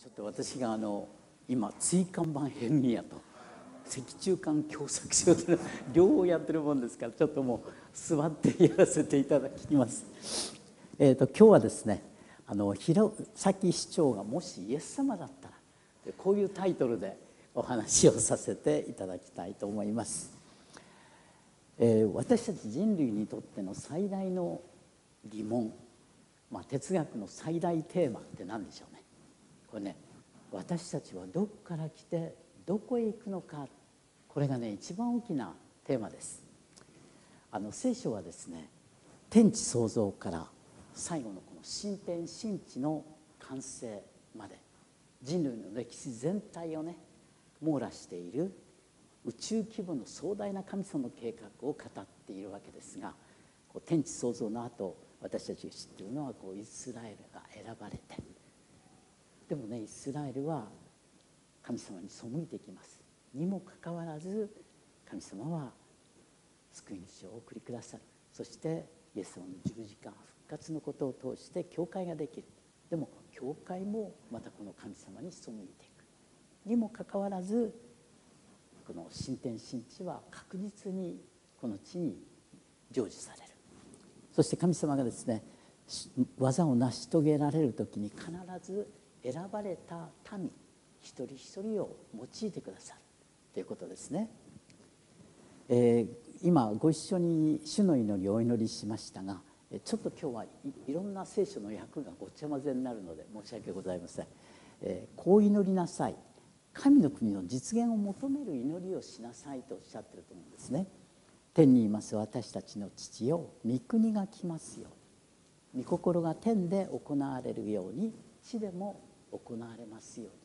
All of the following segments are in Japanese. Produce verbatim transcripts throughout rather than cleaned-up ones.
ちょっと私があの今椎間板ヘルニアと脊柱管狭窄症というの両方やってるもんですから、ちょっともう座ってやらせていただきます。えーと今日はですね、あの弘前市長がもしイエス様だったら、こういうタイトルでお話をさせていただきたいと思います。えー、私たち人類にとっての最大の疑問、まあ、哲学の最大テーマって何でしょうね。これね、私たちはどこから来てどこへ行くのか、これがね一番大きなテーマです。あの聖書はですね、天地創造から最後のこの新天新地の完成まで人類の歴史全体をね網羅している宇宙規模の壮大な神様の計画を語っているわけですが、こう天地創造の後、私たちが知っているのはこうイスラエルが選ばれて、でもねイスラエルは神様に背いていきますにもかかわらず、神様は救い主をお送りくださる。そしてイエス様の十字架復活のことを通して教会ができる。でも教会もまたこの神様に背いていくにもかかわらず、この新天新地は確実にこの地に成就される。そして神様がですね、技を成し遂げられる時に必ず選ばれた民一人一人を用いてくださるということですね。えー、今ご一緒に主の祈りをお祈りしましたが、ちょっと今日はい、いろんな聖書の訳がごちゃ混ぜになるので申し訳ございません。えー、こう祈りなさい、神の国の実現を求める祈りをしなさいとおっしゃってると思うんですね。天にいます私たちの父よ、御国が来ますように、御心が天で行われるように地でも行われますよ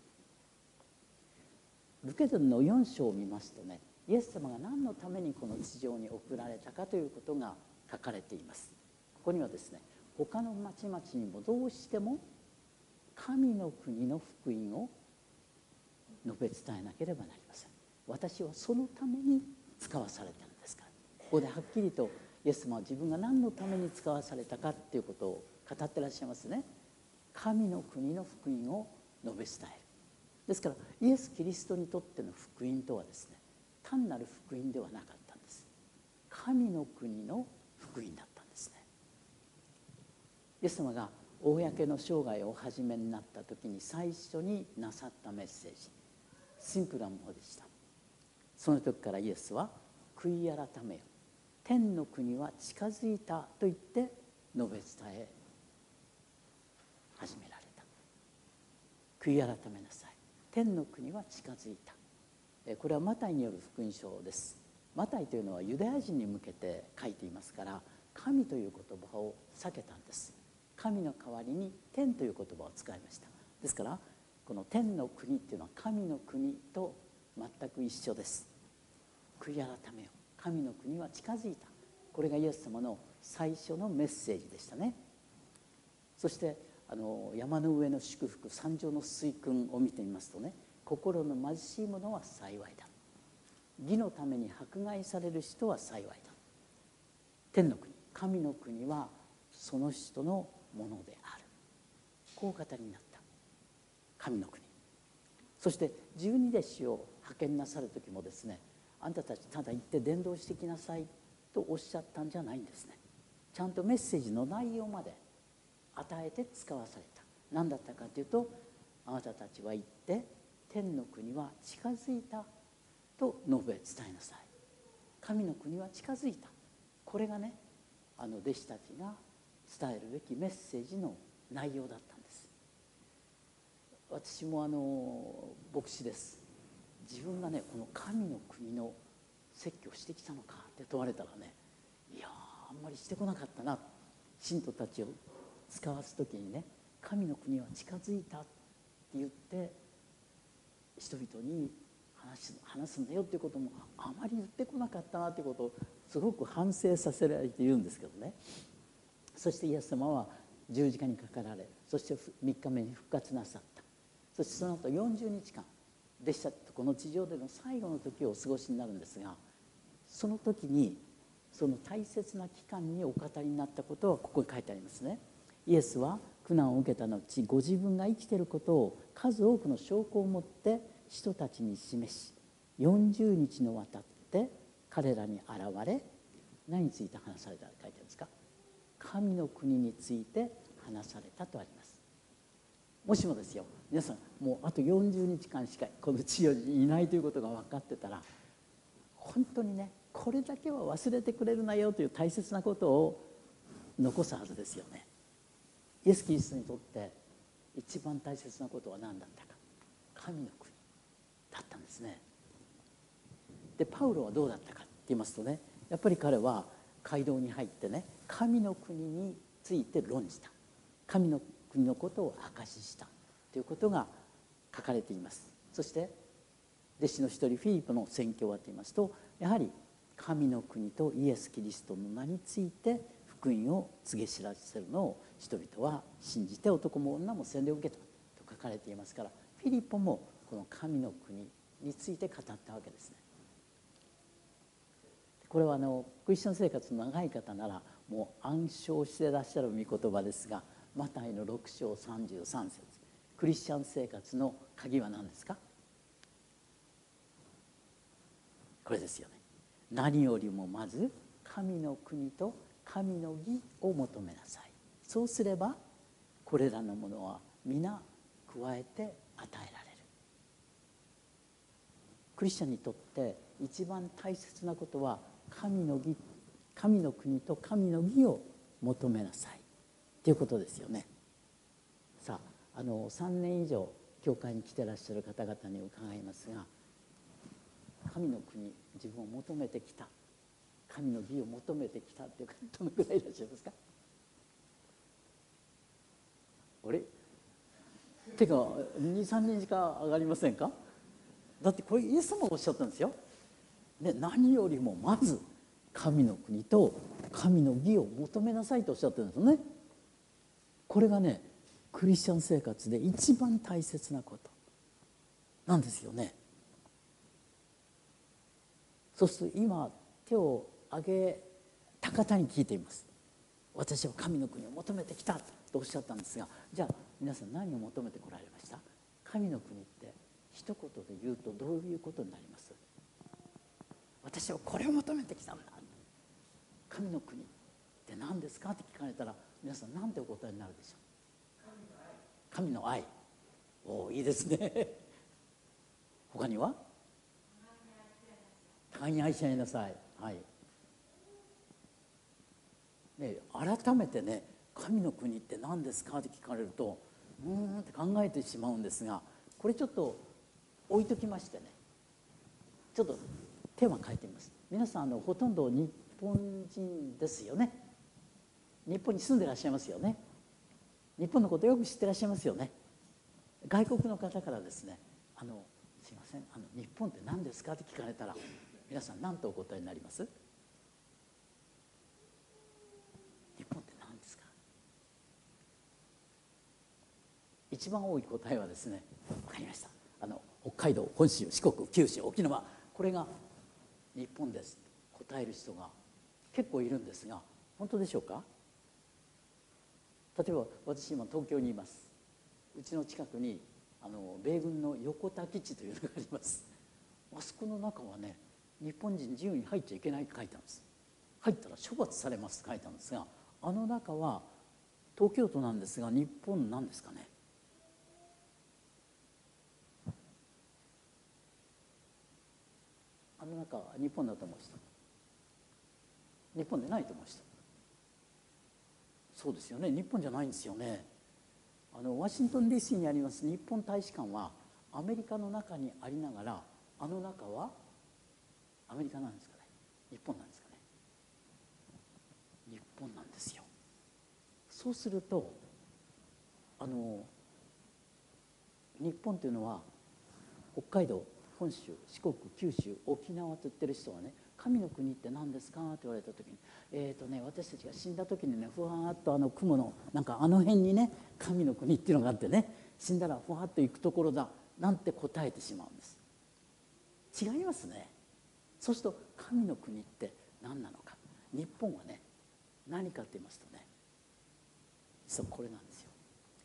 うに。ルケ伝のよん章を見ますとね、イエス様が何のためにこの地上に送られたかということが書かれています。ここにはですね、他の町々にもどうしても神の国の福音を述べ伝えなければなりません。私はそのために使わされているんですから。ここではっきりとイエス様は自分が何のために使わされたかということを語ってらっしゃいますね。神の国の福音を述べ伝える。ですからイエス・キリストにとっての福音とはですね、単なる福音ではなかったんです。神の国の福音だったんですね。イエス様が公の生涯をお始めになった時に最初になさったメッセージ、シンプルなものでした。その時からイエスは悔い改めよ、天の国は近づいたと言って述べ伝え始められた。悔い改めなさい、天の国は近づいた。これはマタイによる福音書です。マタイというのはユダヤ人に向けて書いていますから、神という言葉を避けたんです。神の代わりに天という言葉を使いました。ですからこの天の国っていうのは神の国と全く一緒です。悔い改めよ、神の国は近づいた。これがイエス様の最初のメッセージでしたね。そしてあの山の上の祝福、山上の水訓を見てみますとね、心の貧しい者は幸いだ、義のために迫害される人は幸いだ。天の国、神の国はその人のものである。こう語りになった神の国。そして十二弟子を派遣なさる時もですね、あんたたちただ行って伝道してきなさいとおっしゃったんじゃないんですね。ちゃんとメッセージの内容まで与えて使わされた。何だったかというと、あなたたちは行って天の国は近づいたと述べ伝えなさい。神の国は近づいた。これがね、あの弟子たちが伝えるべきメッセージの内容だったんです。私もあの牧師です。自分がねこの神の国の説教してきたのかって問われたらね、いやあんまりしてこなかったな。信徒たちを使わす時にね、神の国は近づいたって言って人々に話す、話すんだよっていうこともあまり言ってこなかったなということをすごく反省させられているんですけどね。そしてイエス様は十字架にかかられ、そしてみっかめに復活なさった。そしてその後よんじゅうにちかん弟子たちとこの地上での最後の時をお過ごしになるんですが、その時にその大切な期間にお語りになったことはここに書いてありますね。イエスは苦難を受けた後、ご自分が生きていることを数多くの証拠を持って人たちに示し、よんじゅうにちにわたって彼らに現れ、何について話されたと書いてあるんですか？神の国について話されたとあります。もしもですよ、皆さんもうあとよんじゅうにちかんしかこの地上にいないということが分かってたら、本当にね、これだけは忘れてくれるなよという大切なことを残すはずですよね。イエス・キリストにとって一番大切なことは何だったか、神の国だったんですね。でパウロはどうだったかって言いますとね、やっぱり彼は街道に入ってね、神の国について論じた、神の国のことを証ししたということが書かれています。そして弟子の一人フィリポの宣教はと言いますと、やはり神の国とイエス・キリストの名について福音を告げ知らせるのを人々は信じて、男も女も洗礼を受けたと書かれていますから、フィリポもこの神の国について語ったわけですね。これはあのクリスチャン生活の長い方ならもう暗唱してらっしゃる御言葉ですが、マタイのろく章さんじゅうさん節、クリスチャン生活の鍵は何ですか？これですよね。何よりもまず神の国と神の義を求めなさい。そうすればこれらのものは皆加えて与えられる。クリスチャンにとって一番大切なことは神の義、神の国と神の義を求めなさいということですよね。さあ、あのさんねん以上教会に来てらっしゃる方々に伺いますが、神の国、自分を求めてきた、神の義を求めてきたっていう方どのくらいいらっしゃいますか？あれてかにさんにんしか上がりませんか？だってこれイエス様がおっしゃったんですよ、ね、何よりもまず神の国と神の義を求めなさいとおっしゃってるんですよね。これがね、クリスチャン生活で一番大切なことなんですよね。そうすると今手を挙げた方に聞いています。私は神の国を求めてきたとおっしゃったんですが、じゃあ皆さん何を求めてこられました？神の国って一言で言うとどういうことになります？私はこれを求めてきたんだ。神の国って何ですかって聞かれたら、皆さん何てお答えになるでしょう？神の愛。おお、いいですね。他には互いに愛し合いなさい。はい。ね、改めてね、神の国って何ですかって聞かれると、うーんって考えてしまうんですが、これちょっと置いときましてね、ちょっとテーマ変えてみます。皆さんあのほとんど日本人ですよね。日本に住んでらっしゃいますよね。日本のことよく知ってらっしゃいますよね。外国の方からですね、あのすいません、あの日本って何ですかって聞かれたら、皆さん何とお答えになります？日本って何ですか？一番多い答えはですね、分かりました、あの北海道、本州、四国、九州、沖縄、これが日本です答える人が結構いるんですが、本当でしょうか？例えば私今東京にいます。うちの近くにあの米軍の横田基地というのがあります。あそこの中はね、日本人自由に入っちゃいけないって書いてあるんです。入ったら処罰されますって書いてあるんですが、あの中は東京都なんですが、日本なんですかね？あの中は日本だと思う人、日本でないと思う人。そうですよね、日本じゃないんですよね。あのワシントン ディーシー にあります日本大使館はアメリカの中にありながら、あの中はアメリカなんですかね、日本なんですかね？日本なんですよ。そうするとあの日本というのは北海道、本州、四国、九州、沖縄と言ってる人はね、神の国って何ですかって言われた時に、えーとね、私たちが死んだ時にね、ふわっとあの雲のなんかあの辺にね、神の国っていうのがあってね、死んだらふわっと行くところだなんて答えてしまうんです。違いますね。そうすると神の国って何なのか。日本はね、何かって言いますとね、実はこれなんですよ。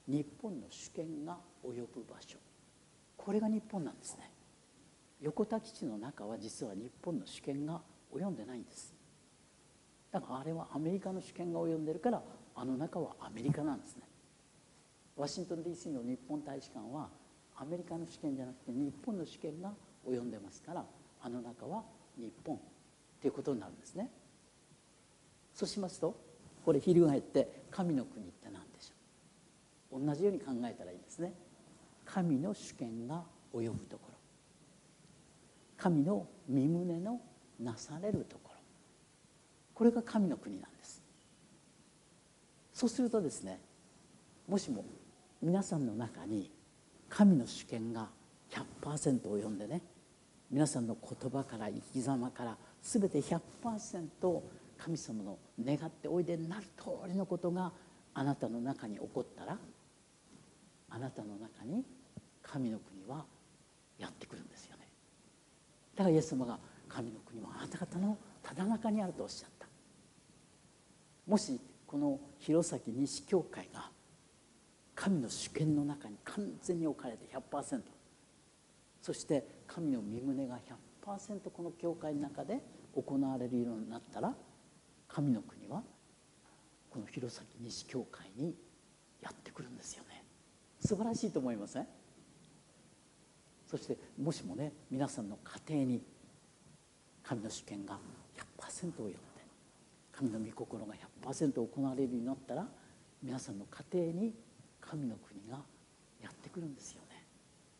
日本の主権が及ぶ場所、これが日本なんですね。横田基地の中は実は日本の主権が及んでないんです。だからあれはアメリカの主権が及んでるから、あの中はアメリカなんですね。ワシントン ディーシー の日本大使館はアメリカの主権じゃなくて日本の主権が及んでますから、あの中は日本ということになるんですね。そうしますと、これ翻って神の国って何でしょう。同じように考えたらいいんですね。神の主権が及ぶところ、神の御胸のなされるところ、これが神の国なんです。そうするとですね、もしも皆さんの中に神の主権が ひゃくパーセント 及んでね、皆さんの言葉から生き様から全て ひゃくパーセント 神様の願っておいでになる通りのことがあなたの中に起こったら、あなたの中に神の国はやってくるんですよね。だからイエス様が神の国はあなた方のただ中にあるとおっしゃった。もしこの弘前西教会が神の主権の中に完全に置かれて ひゃくパーセント、 そして神の御胸が ひゃくパーセント この教会の中で行われるようになったら、神の国はこの弘前西教会にやってくるんですよね。素晴らしいと思いません？そしてもしもね、皆さんの家庭に神の主権が ひゃくパーセント を及んで神の御心が ひゃくパーセント 行われるようになったら、皆さんの家庭に神の国がやってくるんですよね。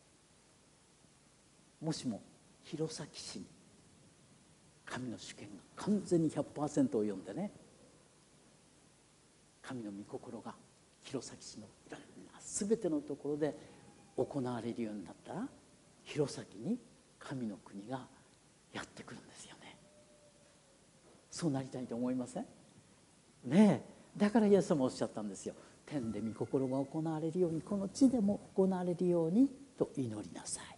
もしも弘前市に神の主権が完全に ひゃくパーセント 及んでね、神の御心が弘前市のいろんな全てのところで行われるようになったら、弘前に神の国がやってくるんですよね。そうなりたいと思いません？ねえ、だからイエス様おっしゃったんですよ。天で御心が行われるように、この地でも行われるようにと祈りなさ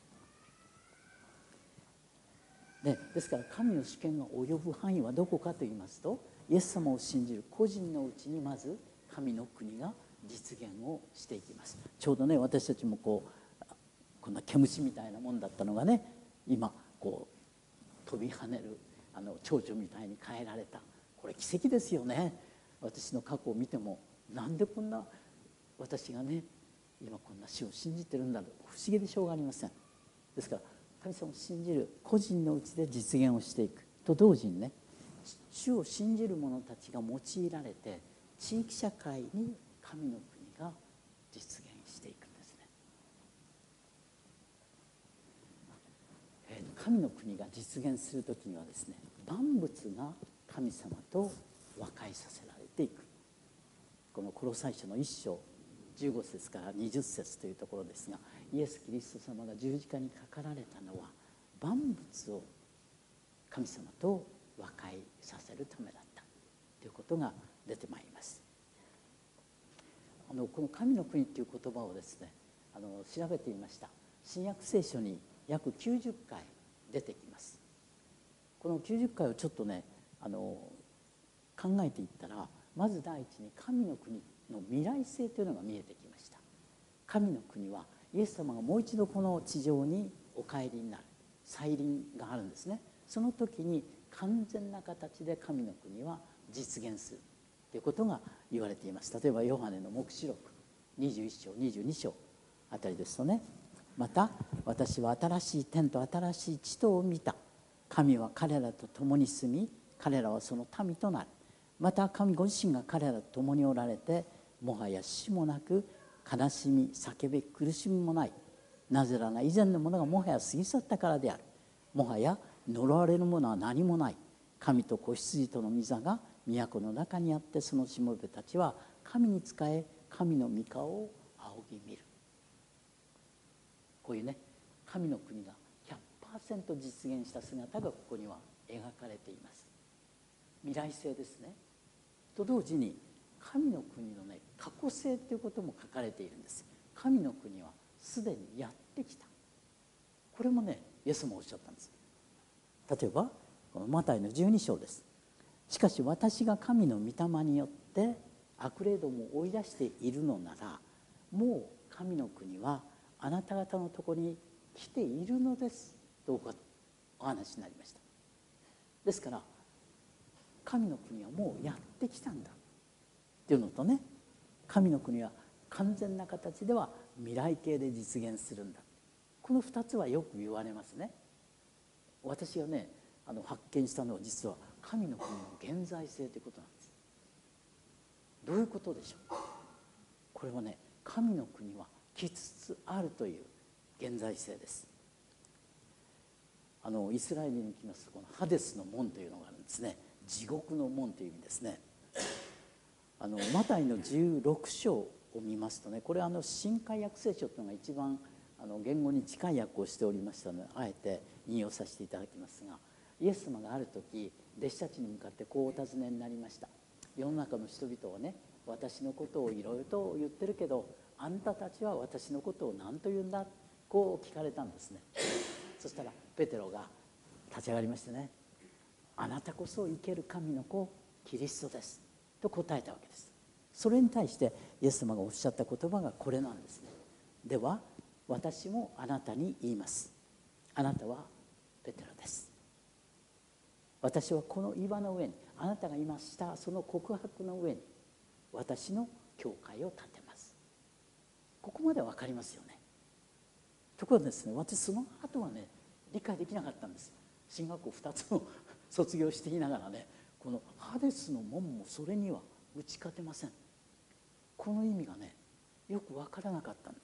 い。ね、ですから神の主権が及ぶ範囲はどこかと言いますと、イエス様を信じる個人のうちにまず神の国が実現をしていきます。ちょうどね、私たちもこうこんな毛虫みたいなもんだったのがね、今こう飛び跳ねるあの蝶々みたいに変えられた。これ奇跡ですよね。私の過去を見ても、なんでこんな私がね今こんな主を信じてるんだろう、不思議でしょうがありません。ですから神様を信じる個人のうちで実現をしていくと同時にね、主を信じる者たちが用いられて地域社会に神の国が実現していくんですね。神の国が実現するときにはですね、万物が神様と和解させられていく。このコロサイ書の一章じゅうご節からにじゅう節というところですが、イエス・キリスト様が十字架にかかられたのは万物を神様と和解させるためだったということが出てまいります。あのこの神の国という言葉をですね、あの調べてみました。新約聖書に約きゅうじゅっかい出てきます。このきゅうじゅっかいをちょっとね、あの考えていったら、まず第一に神の国の未来性というのが見えてきました。神の国はイエス様がもう一度この地上にお帰りになる再臨があるんですね。その時に完全な形で神の国は実現するということが言われています。例えばヨハネの黙示録にじゅういっ章にじゅうに章あたりですとね、また私は新しい天と新しい地とを見た。神は彼らと共に住み、彼らはその民となる。また神ご自身が彼らと共におられて、もはや死もなく悲しみ叫び苦しみもない。なぜなら以前のものがもはや過ぎ去ったからである。もはや呪われるものは何もない。神と子羊との御座が都の中にあって、そのしもべたちは神に仕え神の御顔を仰ぎ見る。こういうね、神の国が ひゃくパーセント 実現した姿がここには描かれています。未来性ですね。と同時に神の国のね、過去性ということも書かれているんです。神の国はすでにやってきた。これもね、イエスもおっしゃったんです。例えばこのマタイのじゅうに章です。しかし私が神の御霊によって悪霊どもを追い出しているのなら、 もう神の国はあなた方のところに来ているのですとお話になりました。ですから神の国はもうやってきたんだっていうのとね、神の国は完全な形では未来形で実現するんだ、このふたつはよく言われますね。私がねあの発見したのは実は神の国の現在性ということなんです。どういうことでしょう。これはね、神の国は来つつあるという現在性です。あのイスラエルに来ますと、このハデスの門というのがあるんですね。地獄の門という意味ですね。あのマタイのじゅうろく章を見ますとね、これはあの新海訳聖書というのが一番あの言語に近い訳をしておりましたので、あえて引用させていただきますが、イエス様がある時弟子たちに向かってこうお尋ねになりました。世の中の人々はね、私のことをいろいろと言ってるけど、あんたたちは私のことを何と言うんだ、こう聞かれたんですね。そしたらペテロが立ち上がりましてね、あなたこそ生ける神の子キリストですと答えたわけです。それに対してイエス様がおっしゃった言葉がこれなんですね。では私もあなたに言います。あなたはペテロです。私はこの岩の上に、あなたが今したその告白の上に私の教会を建てます。ここまで分かりますよね。ところがですね、私その後はね理解できなかったんです。進学校ふたつを卒業していながらね、このハデスの門もそれには打ち勝てません。この意味がねよく分からなかったんです。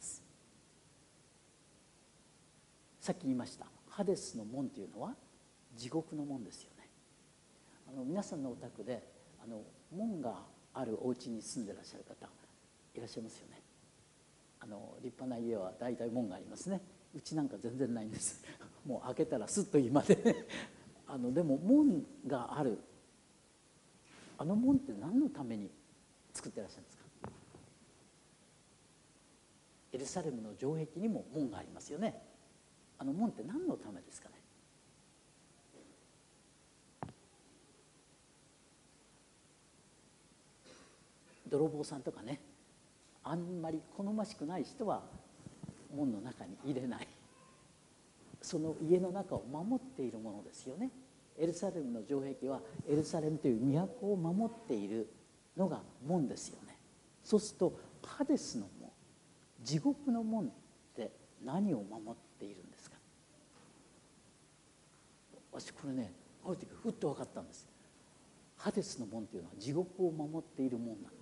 さっき言いましたハデスの門というのは地獄の門ですよね。あの皆さんのお宅であの門があるお家に住んでらっしゃる方いらっしゃいますよね。あの立派な家は大体門がありますね。うちなんか全然ないんです。もう開けたらスッと今で、ね、あのでも門がある、あの門って何のために作ってらっしゃるんですか。エルサレムの城壁にも門がありますよね。あの門って何のためですかね。泥棒さんとかね、あんまり好ましくない人は門の中に入れない、その家の中を守っているものですよね。エルサレムの城壁はエルサレムという都を守っているのが門ですよね。そうするとハデスの門、地獄の門って何を守っているんですか。私これねある時ふっと分かったんです。ハデスの門というのは地獄を守っている門なんです。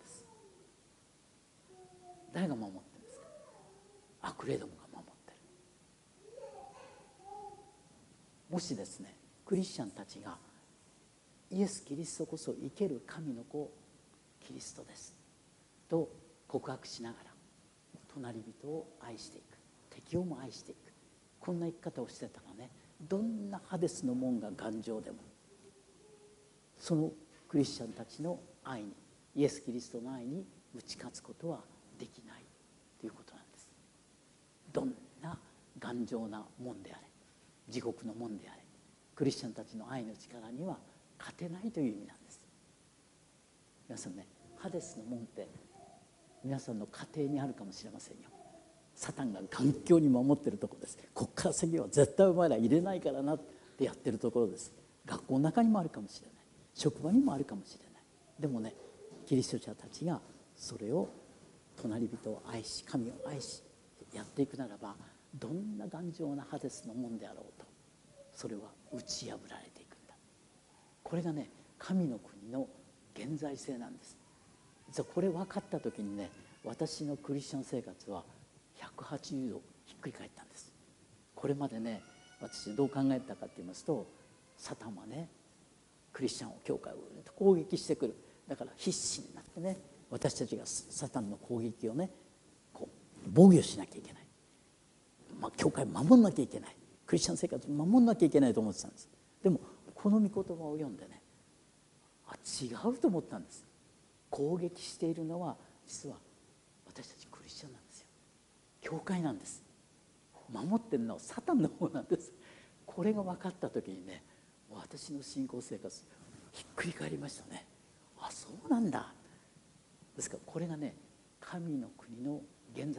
誰が守ってるんですか。悪霊どもが守ってる。もしですねクリスチャンたちがイエス・キリストこそ生ける神の子キリストですと告白しながら隣人を愛していく、敵をも愛していく、こんな生き方をしてたらね、どんなハデスの門が頑丈でもそのクリスチャンたちの愛に、イエス・キリストの愛に打ち勝つことはできないということなんです。どんな頑丈な門であれ、地獄の門であれ、クリスチャンたちの愛の力には勝てないという意味なんです。皆さんね、ハデスの門って皆さんの家庭にあるかもしれませんよ。サタンが頑強に守ってるところです。こっから先は絶対お前ら入れないからなってやってるところです。学校の中にもあるかもしれない、職場にもあるかもしれない。でもね、キリスト者たちがそれを隣人を愛し神を愛しやっていくならば、どんな頑丈なハデスの門であろうとそれは打ち破られていくんだ。これがね神の国の現在性なんです。実はこれ分かった時にね、私のクリスチャン生活はひゃくはちじゅうどひっくり返ったんです。これまでね私どう考えたかって言いますと、サタンはねクリスチャンを教会を攻撃してくる。だから必死になってね、私たちがサタンの攻撃をねこう防御しなきゃいけない、まあ、教会を守んなきゃいけない、クリスチャン生活を守んなきゃいけないと思ってたんです。でもこの御言葉を読んでね、あ違うと思ったんです。攻撃しているのは実は私たちクリスチャンなんですよ。教会なんです。守ってるのはサタンの方なんです。これが分かった時にね、私の信仰生活ひっくり返りましたね。あそうなんだ。ですからこれがね神の国の現在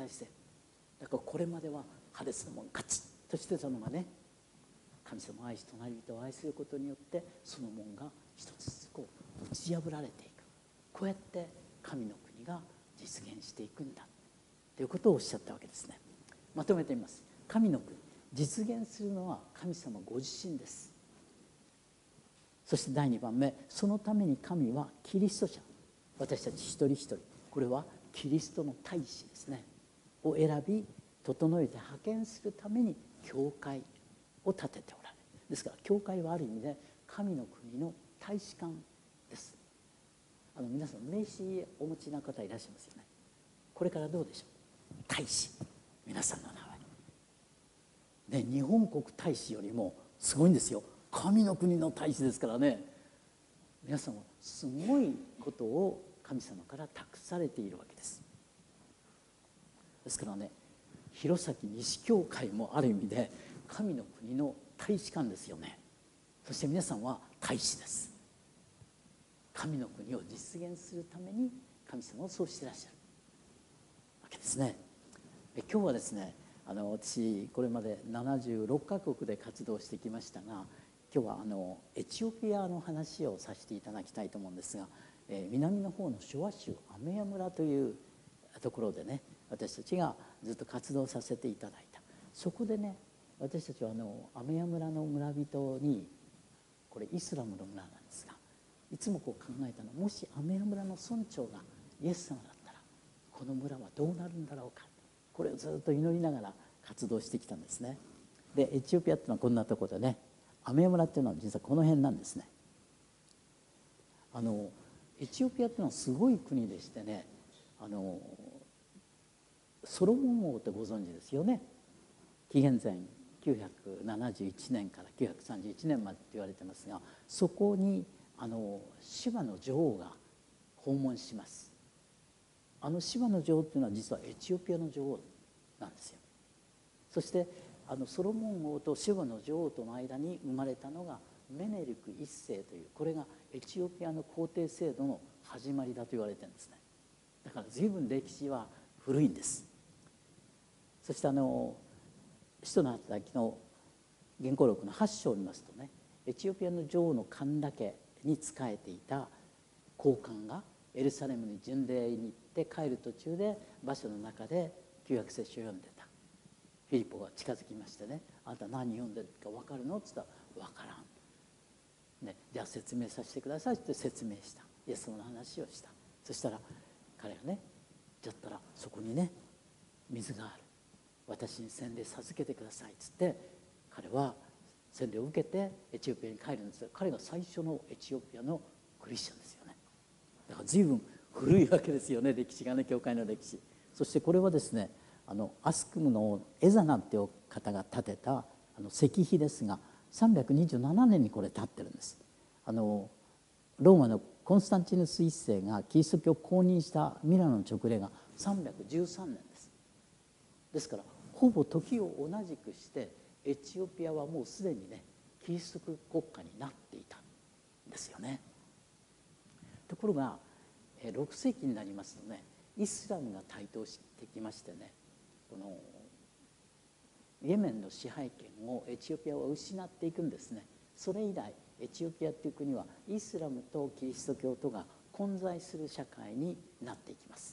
大性だから、これまではハデスの門カチッとしてたのがね、神様を愛し隣人を愛することによってその門が一つずつこう打ち破られていく。こうやって神の国が実現していくんだということをおっしゃったわけですね。まとめてみます。神の国実現するのは神様ご自身です。そしてだいにばんめ、そのために神はキリスト者、私たち一人一人、これはキリストの大使ですねを選び整えて派遣するために教会を立てておられる。ですから教会はある意味で神の国の大使館です。あの皆さん名刺お持ちな方いらっしゃいますよね。これからどうでしょう。大使、皆さんの名前ね、日本国大使よりもすごいんですよ。神の国の大使ですからね。皆さんはすごいことを神様から託されているわけです。ですからね、弘前西教会もある意味で神の国の大使館ですよね。そして皆さんは大使です。神の国を実現するために神様をそうしていらっしゃるわけですね。今日はですね、あの私これまでななじゅうろっかこくで活動してきましたが、今日はあのエチオピアの話をさせていただきたいと思うんですが、えー、南の方の昭和州アメヤ村というところでね、私たちがずっと活動させていただいた。そこでね、私たちはあのアメヤ村の村人に、これイスラムの村なんですが、いつもこう考えたのは、もしアメヤ村の村長がイエス様だったらこの村はどうなるんだろうか、これをずっと祈りながら活動してきたんですね。でエチオピアっていうのはこんなところでね、アメヤ村っていうのは実はこの辺なんですね。あのエチオピアっていうのはすごい国でしてね、あのソロモン王ってご存知ですよね。紀元前きゅうひゃくななじゅういちねんからきゅうひゃくさんじゅういちねんまでと言われてますが、そこにあのシバの女王が訪問します。あのシバの女王っていうのは実はエチオピアの女王なんですよ。そしてあのソロモン王とシバの女王との間に生まれたのがメネルク一世という、これがエチオピアの皇帝制度の始まりだと言われてるんですね。だから随分歴史は古いんです。そしてあの使徒の働きの原稿録のはち章を見ますとね、エチオピアの女王の神田家に仕えていた高官がエルサレムに巡礼に行って帰る途中で馬車の中で旧約聖書を読んでたフィリポが近づきましてね、あなた何読んでるか分かるのって言ったら分からん、ね、じゃあ説明させてくださいって説明した。イエス様の話をした。そしたら彼がね、じゃったらそこにね水がある、私に洗礼授けてくださいっつって、彼は洗礼を受けてエチオピアに帰るんですが、彼が最初のエチオピアのクリスチャンですよね。だから随分古いわけですよね、歴史がね、教会の歴史。そしてこれはですね、あのアスクムのエザナっていう方が建てたあの石碑ですが、さんびゃくにじゅうななねんにこれ建ってるんです。あのローマのコンスタンチヌス一世がキリスト教を公認したミラノの勅令がさんびゃくじゅうさんねんです。ですからほぼ時を同じくしてエチオピアはもうすでにねキリスト教国家になっていたんですよね。ところがろくせいきになりますとね、イスラムが台頭してきましてね、このイエメンの支配権をエチオピアは失っていくんですね。それ以来エチオピアっていう国はイスラムとキリスト教とが混在する社会になっていきます。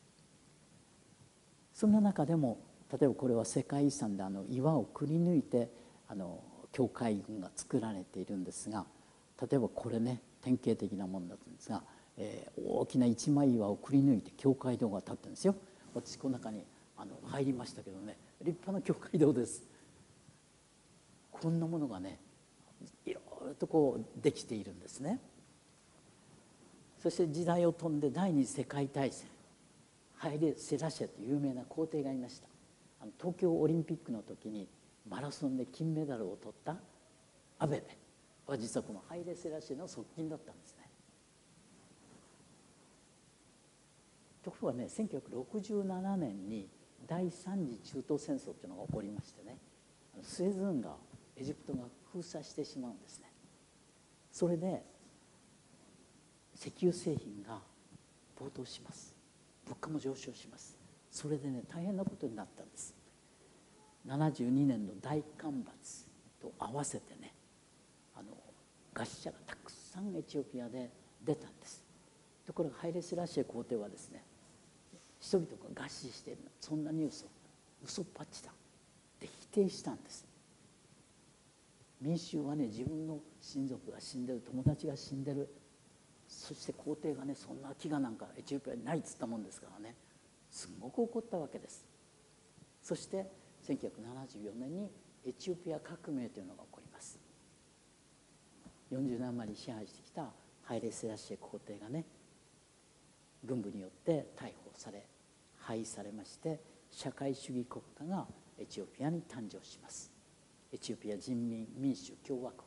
そんな中でも例えばこれは世界遺産であの岩をくり抜いてあの教会群が作られているんですが、例えばこれね典型的なものだったんですが、えー、大きな一枚岩をくり抜いて教会堂が建ってるんですよ。私この中にあの入りましたけどね、立派な教会堂です。こんなものがねいろいろとこうできているんですね。そして時代を飛んで第二次世界大戦、ハイレ・セラシェという有名な皇帝がいました。あの東京オリンピックの時にマラソンで金メダルを取ったアベベは実はこのハイレ・セラシェの側近だったんですね。ところがね、せんきゅうひゃくろくじゅうななねんに第三次中東戦争っていうのが起こりましてね、スエズ運河をエジプトが封鎖してしまうんですね。それで石油製品が暴騰します。物価も上昇します。 それでね大変なことになったんです。ななじゅうにねんの大干ばつと合わせてね、あの餓死者がたくさんエチオピアで出たんです。ところがハイレセラシエ皇帝はですね、人々が餓死しているの、そんなニュースを嘘っぱちだって否定したんです。民衆はね、自分の親族が死んでる、友達が死んでる、そして皇帝がね、そんな飢餓なんかエチオピアにないっつったもんですからね、すごく怒ったわけです。そしてせんきゅうひゃくななじゅうよねんにエチオピア革命というのが起こります。よんじゅうねん余り支配してきたハイレセラシエ皇帝がね、軍部によって逮捕され廃されまして、社会主義国家がエチオピアに誕生します。エチオピア人民民主共和国。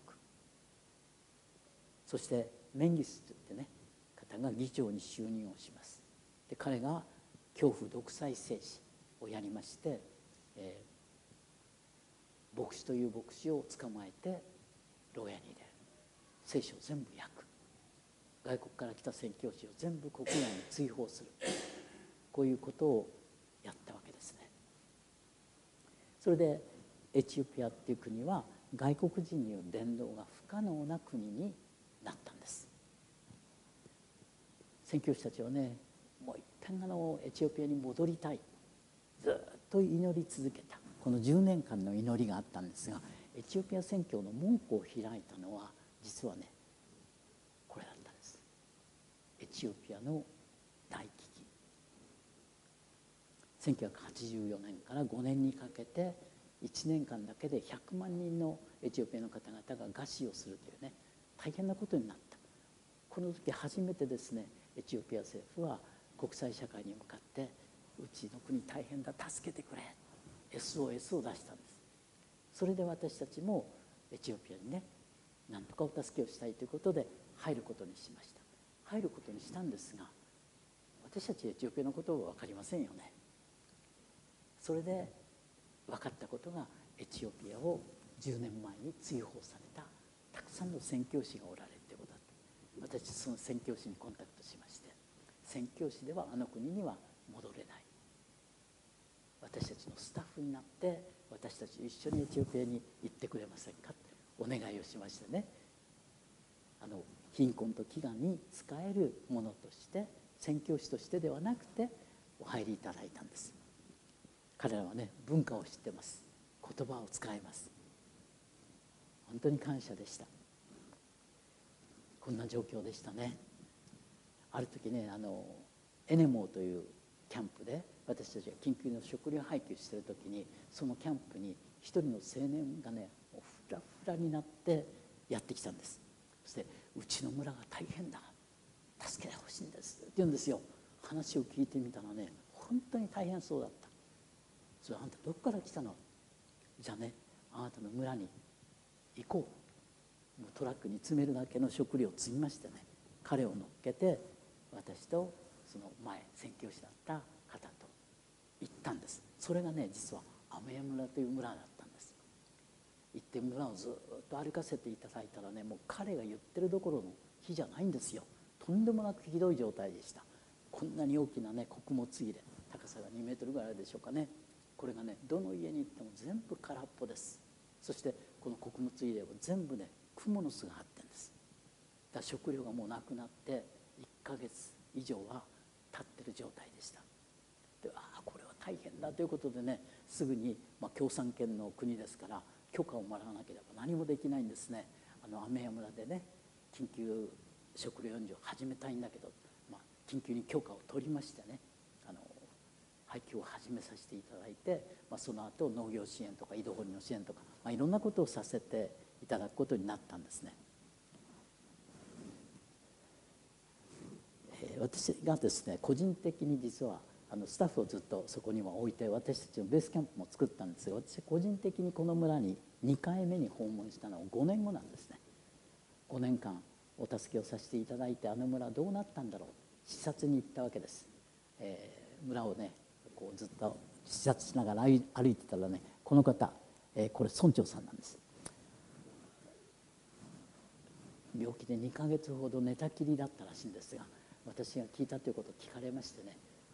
そしてメンギスといってね方が議長に就任をします。で彼が恐怖独裁政治をやりまして、えー、牧師という牧師を捕まえて牢屋に入れる。聖書を全部焼く。外国から来た宣教師を全部国内に追放する。こういうことをやったわけですね。それでエチオピアっていう国は外国人による伝道が不可能な国になったんです。宣教師たちはね、もう一遍あのエチオピアに戻りたい、ずっと祈り続けた。このじゅうねんかんの祈りがあったんですが、エチオピア宣教の門戸を開いたのは実はねこれだったんです。エチオピアの大飢饉、せんきゅうひゃくはちじゅうよねんからごねんにかけていちねんかんだけでひゃくまんにんのエチオピアの方々が餓死をするというね大変なことになった。この時初めてですね、エチオピア政府は国際社会に向かってうちの国大変だ、助けてくれ、 エスオーエス を出したんです。それで私たちもエチオピアにね何とかお助けをしたいということで入ることにしました。入ることにしたんですが、私たちエチオピアのことは分かりませんよね。それで分かったことが、エチオピアをじゅうねんまえに追放されたたくさんの宣教師がおられるということだった。私その宣教師にコンタクトしまして、宣教師ではあの国には戻れない、私たちのスタッフになって私たちと一緒にエチオピアに行ってくれませんかってお願いをしましてね、あの貧困と飢餓に使えるものとして宣教師としてではなくてお入りいただいたんです。彼らはね文化を知ってます、言葉を使えます。本当に感謝でした。こんな状況でしたね。ある時ね、あのエネモーというキャンプで私たちが緊急の食料配給している時に、そのキャンプに一人の青年がねもうフラフラになってやってきたんです。そして「うちの村が大変だ、助けてほしいんです」って言うんですよ。話を聞いてみたらね本当に大変そうだった。それあんたどこから来たの？じゃあね、あなたの村に行こう。もうトラックに詰めるだけの食料を積みましてね、彼を乗っけて私とその前宣教師だった方と行ったんです。それがね実はアメヤ村という村だったんです。行って村をずっと歩かせていただいたらね、もう彼が言ってるどころの木じゃないんですよ。とんでもなくひどい状態でした。こんなに大きなね穀物入れ、高さがにメートルぐらいあるでしょうかね。これがねどの家に行っても全部空っぽです。そしてこの穀物入れは全部ね蜘蛛の巣が張ってるんです。だから食料がもうなくなっていっかげつ以上は経ってる状態でした。で、ああこれは大変だということでね、すぐに、まあ、共産圏の国ですから許可をもらわなければ何もできないんですね。あのアメヤ村でね緊急食料援助を始めたいんだけど、まあ、緊急に許可を取りましてね、あの配給を始めさせていただいて、まあ、その後農業支援とか井戸掘りの支援とか、まあ、いろんなことをさせていただくことになったんですね。えー、私がですね個人的に実はあのスタッフをずっとそこにも置いて私たちのベースキャンプも作ったんですが、私個人的にこの村ににかいめに訪問したのはごねんごなんですね。ごねんかんお助けをさせていただいて、あの村どうなったんだろう、視察に行ったわけです。えー、村をねこうずっと視察しながら歩いてたらね、この方、えー、これ村長さんなんです。病気でにかげつほど寝たきりだったらしいんですが、私が聞いたということを聞かれましてね、あ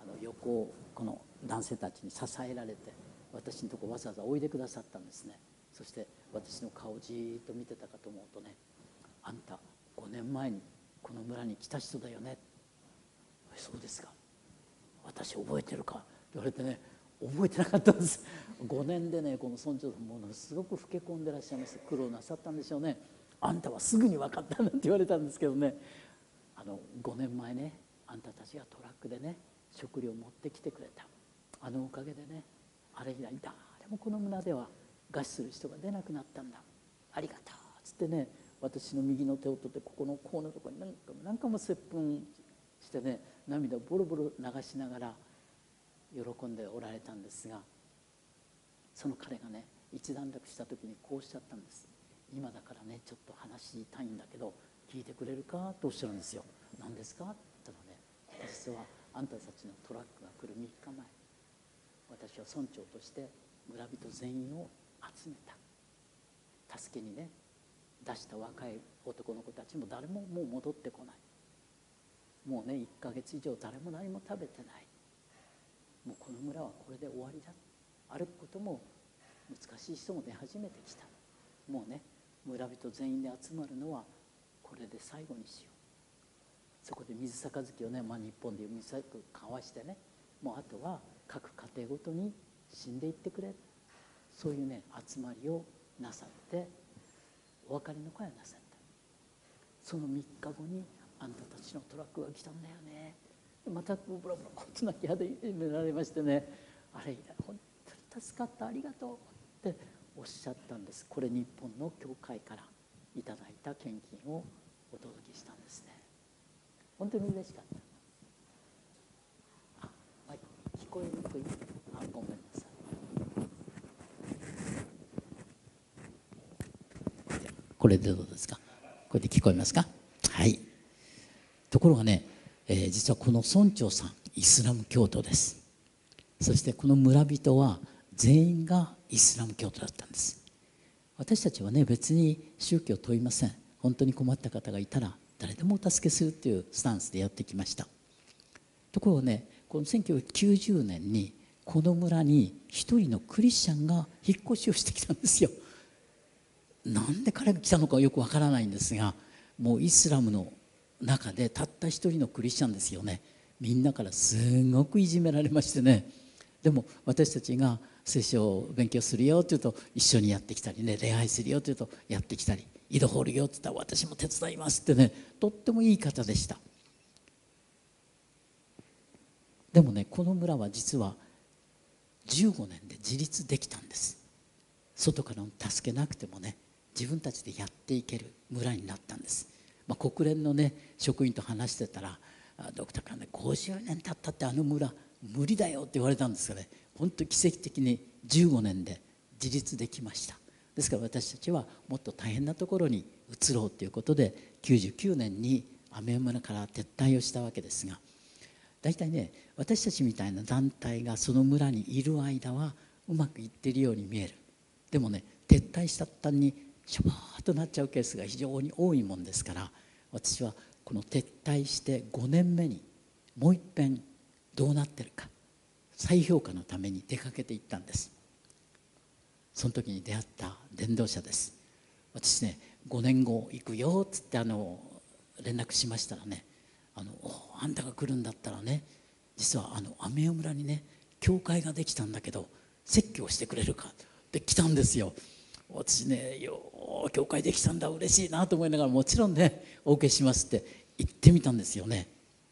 あの横をこの男性たちに支えられて私のところわざわざおいでくださったんですね。そして私の顔をじーっと見てたかと思うとね、あんたごねんまえにこの村に来た人だよね。そうですか、私覚えてるかって言われてね、覚えてなかったんです。ごねんでね、この村長さんものすごく老け込んでらっしゃいます。苦労なさったんでしょうね。あんたはすぐに分かったなんて言われたんですけどね、あのごねんまえね、あんたたちがトラックでね食料を持ってきてくれた、あのおかげでね、あれ以来誰もこの村では餓死する人が出なくなったんだ、ありがとうっつってね、私の右の手を取ってここの甲のところに何回も何回も接吻してね、涙をボロボロ流しながら喜んでおられたんですが、その彼がね一段落した時にこうおっしゃったんです。今だからねちょっと話したいんだけど聞いてくれるかとおっしゃるんですよ。何ですかって言ったらね、実はあんたたちのトラックが来るみっかまえ、私は村長として村人全員を集めた。助けにね出した若い男の子たちも誰ももう戻ってこない。もうねいっかげつ以上誰も何も食べてない。もうこの村はこれで終わりだ。歩くことも難しい人も出始めてきた。もうね村人全員で集まるのはこれで最後にしよう。そこで水杯をね、まあ、日本でいう水杯を交わしてね、もうあとは各家庭ごとに死んでいってくれ、そういうね集まりをなさってお別れの会をなさった。そのみっかごにあんたたちのトラックが来たんだよね。またブラブラこっと泣き始められましてね、あれ以来本当に助かった、ありがとうっておっしゃったんです。これ日本の教会からいただいた献金をお届けしたんですね。本当に嬉しかった。あ、はい、聞こえにくい。あ、ごめんなさい。これでどうですか。これで聞こえますか。はい。ところがね、えー、実はこの村長さんイスラム教徒です。そしてこの村人は全員がイスラム教徒だったんです。私たちはね別に宗教を問いません。本当に困った方がいたら誰でもお助けするというスタンスでやってきました。ところがね、このせんきゅうひゃくきゅうじゅうねんにこの村に一人のクリスチャンが引っ越しをしてきたんですよ。なんで彼が来たのかよくわからないんですが、もうイスラムの中でたった一人のクリスチャンですよね。みんなからすごくいじめられましてね、でも私たちが聖書を勉強するよって言うと一緒にやってきたりね、礼拝するよって言うとやってきたり、井戸掘るよって言ったら私も手伝いますってね、とってもいい方でした。でもねこの村は実はじゅうごねんで自立できたんです。外からの助けなくてもね自分たちでやっていける村になったんです。まあ、国連のね職員と話してたらドクターからねごじゅうねん経ったってあの村無理だよって言われたんですがね、本当に奇跡的にじゅうごねんで自立できました。ですから私たちはもっと大変なところに移ろうということできゅうじゅうきゅうねんに雨山村から撤退をしたわけですが、大体ね私たちみたいな団体がその村にいる間はうまくいっているように見える。でもね撤退した途端にしょぼーっとなっちゃうケースが非常に多いもんですから、私はこの撤退してごねんめにもう一遍どうなってるか再評価のために出かけていったんです。その時に出会った伝道者です。私ねごねんご行くよっつってあの連絡しましたらね、あのあんたが来るんだったらね、実はあの雨代村にね教会ができたんだけど説教してくれるかって来たんですよ。私ねよー教会できたんだ嬉しいなと思いながら、もちろんねお受けしますって言ってみたんですよね。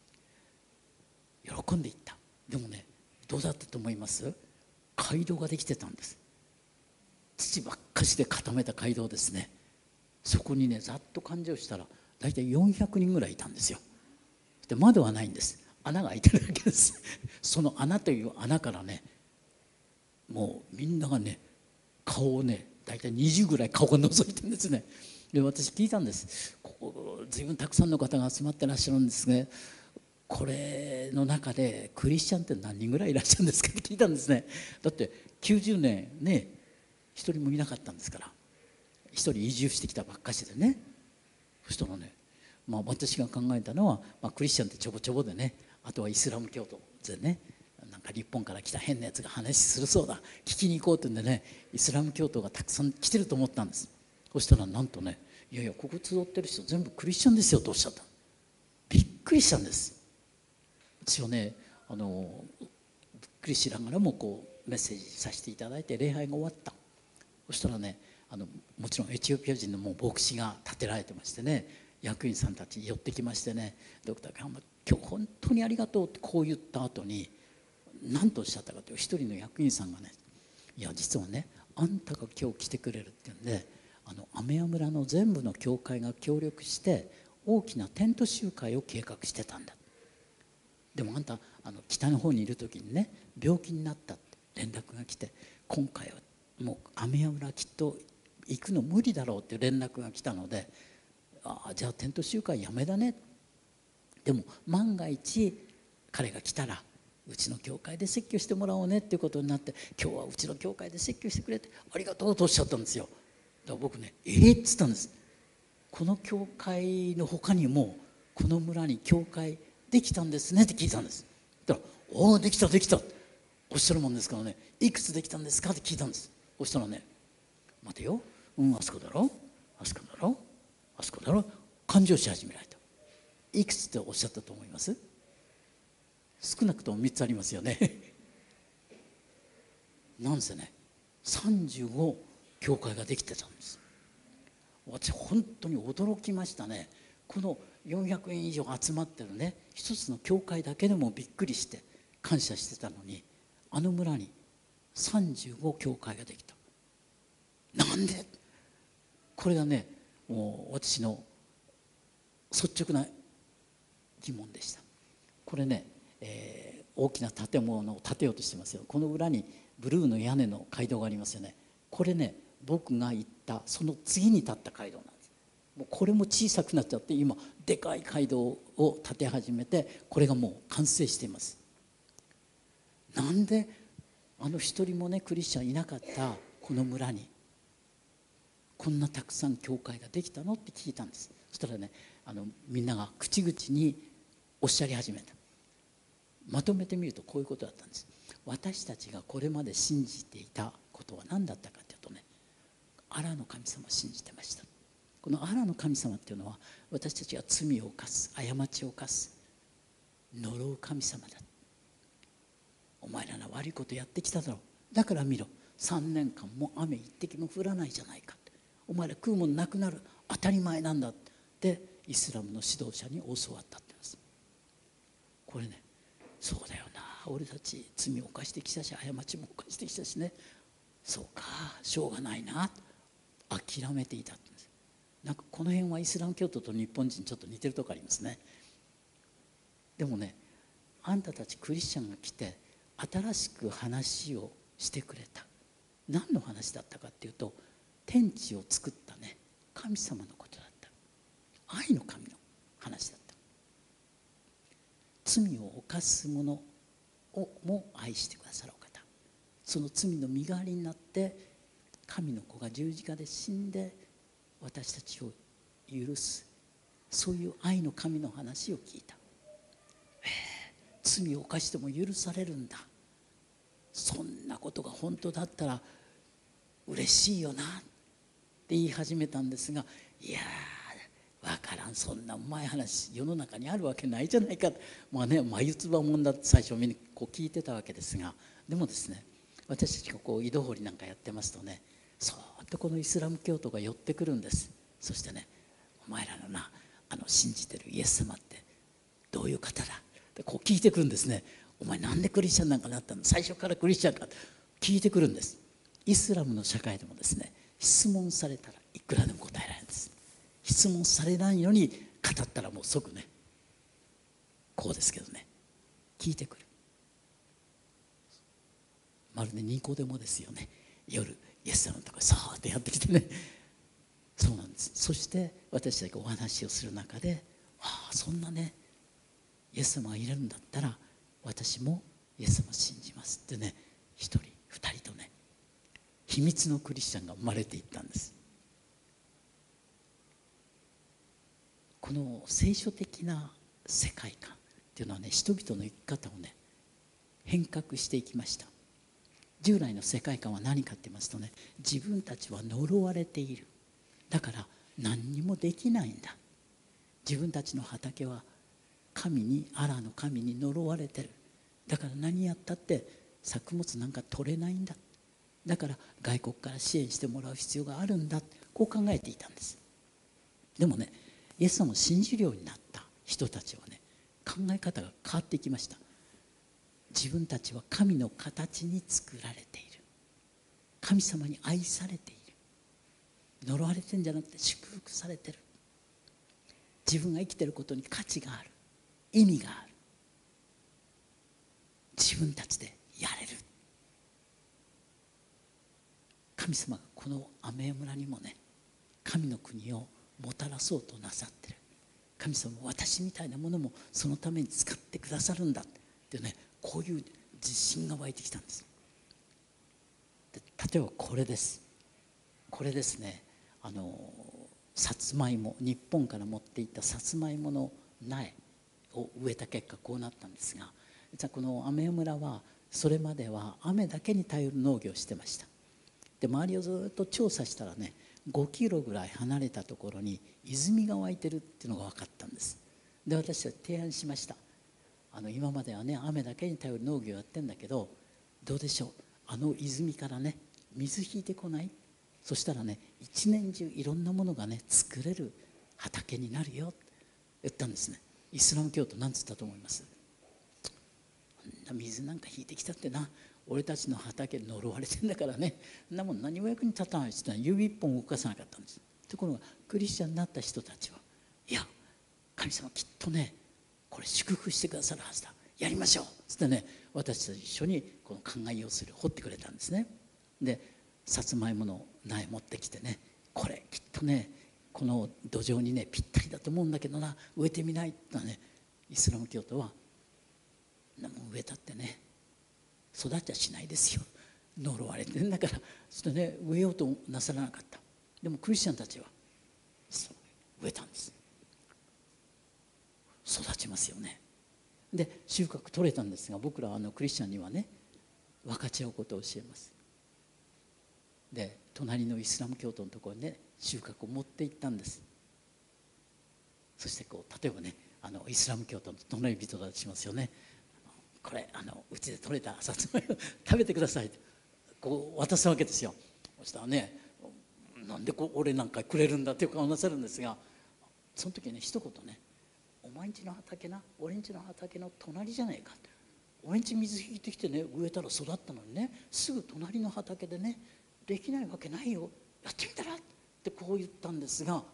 喜んでいった。でもねどうだったと思います？街道ができてたんです。土ばっかしで固めた街道ですね。そこにねざっと勘定したら大体よんひゃくにんぐらいいたんですよ。で窓はないんです。穴が開いてるだけです。その穴という穴からねもうみんながね顔をね大体にじゅうぐらい顔が覗いてるんですね。で私聞いたんです。ここ随分たくさんの方が集まってらっしゃるんですね。これの中でクリスチャンって何人ぐらいいらっしゃるんですかって聞いたんですね。だってきゅうじゅうねんね一人もいなかったんですから、一人移住してきたばっかしでね。そしたらね、まあ、私が考えたのは、まあ、クリスチャンってちょぼちょぼでね、あとはイスラム教徒でね、なんか日本から来た変なやつが話するそうだ、聞きに行こうってんでね、イスラム教徒がたくさん来てると思ったんです。そしたらなんとね、いやいやここ集ってる人全部クリスチャンですよとおっしゃった。びっくりしたんです。私はね、あのびっくりしながらもこうメッセージさせていただいて礼拝が終わった。そしたらね、あのもちろんエチオピア人のもう牧師が立てられてましてね、役員さんたち寄ってきましてね、ドクター今日本当にありがとうってこう言った後に何とおっしゃったかというと、一人の役員さんがね、いや実はね、あんたが今日来てくれるって言うんで、あの雨屋村の全部の教会が協力して大きなテント集会を計画してたんだ。でもあんたあの北の方にいる時にね、病気になったって連絡が来て、今回はもう雨屋村きっと行くの無理だろうって連絡が来たので、ああじゃあテント集会やめだね、でも万が一彼が来たらうちの教会で説教してもらおうねっていうことになって、今日はうちの教会で説教してくれてありがとうとおっしゃったんですよ。だから僕ね、えー、っつったんです。この教会の他にもこの村に教会できたんですねって聞いたんです。だからおおできたできたおっしゃるもんですからね、いくつできたんですかって聞いたんです。そしたらね、待てよ、うんあそこだろあそこだろあそこだろ、勘定し始められた。いくつっておっしゃったと思います？少なくともみっつありますよねなんせね、さんじゅうご教会ができてたんです。私本当に驚きましたね。このよんひゃくえん以上集まってるね一つの教会だけでもびっくりして感謝してたのに、あの村にさんじゅうご教会ができた。なんで？これがね、もう私の率直な疑問でした。これね、えー、大きな建物を建てようとしてますよ。この裏にブルーの屋根の街道がありますよね。これね、僕が行ったその次に立った街道なんです。もうこれも小さくなっちゃって、今でかい街道を建て始めて、これがもう完成しています。なんであの一人もねクリスチャンいなかったこの村にこんなたくさん教会ができたのって聞いたんです。そしたらね、あのみんなが口々におっしゃり始めた。まとめてみるとこういうことだったんです。私たちがこれまで信じていたことは何だったかというとね、アラの神様を信じてました。このアラの神様っていうのは、私たちが罪を犯す、過ちを犯す、呪う神様だ。お前らの悪いことやってきただろう、だから見ろ、さんねんかんも雨一滴も降らないじゃないか、お前ら食うものなくなる、当たり前なんだってイスラムの指導者に教わったって言うんです。これね、そうだよな、俺たち罪を犯してきたし過ちも犯してきたしね、そうかしょうがないな、諦めていたって言うんです。なんかこの辺はイスラム教徒と日本人ちょっと似てるとこありますね。でもね、あんたたちクリスチャンが来て新しく話をしてくれた。何の話だったかっていうと、天地を作ったね神様のことだった。愛の神の話だった。罪を犯す者をも愛してくださるお方、その罪の身代わりになって神の子が十字架で死んで私たちを許す、そういう愛の神の話を聞いた。罪を犯しても許されるんだ、そんなことが本当だったら嬉しいよなって言い始めたんですが、いやー分からん、そんなうまい話世の中にあるわけないじゃないか、まあね、眉唾もんだって最初みんなこう聞いてたわけですが、でもですね、私たちがこう井戸掘りなんかやってますとね、そーっとこのイスラム教徒が寄ってくるんです。そしてね、お前らのな、あの信じてるイエス様ってどういう方だってこう聞いてくるんですね。お前なんでクリスチャンなんかなったの、最初からクリスチャンかって聞いてくるんです。イスラムの社会でもですね、質問されたらいくらでも答えられるんです。質問されないのに語ったらもう即ね、こうですけどね、聞いてくる。まるでニコデモですよね。夜イエス様のところさーってやってきてね、そうなんです。そして私たちがお話をする中で、ああそんなねイエス様がいるんだったら私もイエス様を信じますってね、一人二人とね、秘密のクリスチャンが生まれていったんです。この聖書的な世界観っていうのはね、人々の生き方をね変革していきました。従来の世界観は何かって言いますとね、自分たちは呪われている、だから何にもできないんだ、自分たちの畑は神に、アラの神に呪われてる、だから何やったって作物なんか取れないんだ、だから外国から支援してもらう必要があるんだ、こう考えていたんです。でもね、イエス様を信じるようになった人たちはね、考え方が変わっていきました。自分たちは神の形に作られている、神様に愛されている、呪われてるんじゃなくて祝福されてる、自分が生きてることに価値がある、意味がある、自分たちでやれる。神様がこのアメヤ村にもね、神の国をもたらそうとなさってる。神様も私みたいなものもそのために使ってくださるんだってね、こういう自信が湧いてきたんです。で例えばこれです。これですね、あのさつまいも、日本から持っていったさつまいもの苗を植えた結果こうなったんですが、実はこのアメヤ村はそれまでは雨だけに頼る農業をしてました。で周りをずっと調査したらね、ごキロぐらい離れたところに泉が湧いてるっていうのが分かったんです。で私は提案しました。あの今まではね雨だけに頼る農業やってんだけど、どうでしょう、あの泉からね水引いてこない？そしたらね一年中いろんなものがね作れる畑になるよって言ったんですね。イスラム教徒なんつったと思います？水なんか引いてきたってな、俺たちの畑呪われてんだからね、そんなもん何も役に立たないって言ったら指一本動かさなかったんです。ところがクリスチャンになった人たちは、いや神様きっとねこれ祝福してくださるはずだ、やりましょうっつってね、私たち一緒にこの考えをする掘ってくれたんですね。でさつまいもの苗持ってきてね、これきっとねこの土壌にねぴったりだと思うんだけどな、植えてみないってね、イスラム教徒はもう植えたってね育ちはしないですよ、呪われてるんだから、そしてね植えようとなさらなかった。でもクリスチャンたちは植えたんです。育ちますよね。で収穫取れたんですが、僕らはあのクリスチャンにはね分かち合うことを教えます。で隣のイスラム教徒のところにね収穫を持って行ったんです。そしてこう例えばね、あのイスラム教徒の隣人たちしますよね。これあのうちで採れたさつまいも食べてくださいってこう渡すわけですよ。そしたらね、なんでこう俺なんかくれるんだっていう顔なさるんですが、その時ね一言ね、お前んちの畑な、俺んちの畑の隣じゃないかって、俺んち水引いてきてね植えたら育ったのにね、すぐ隣の畑でねできないわけないよ、やってみたらってこう言ったんですが、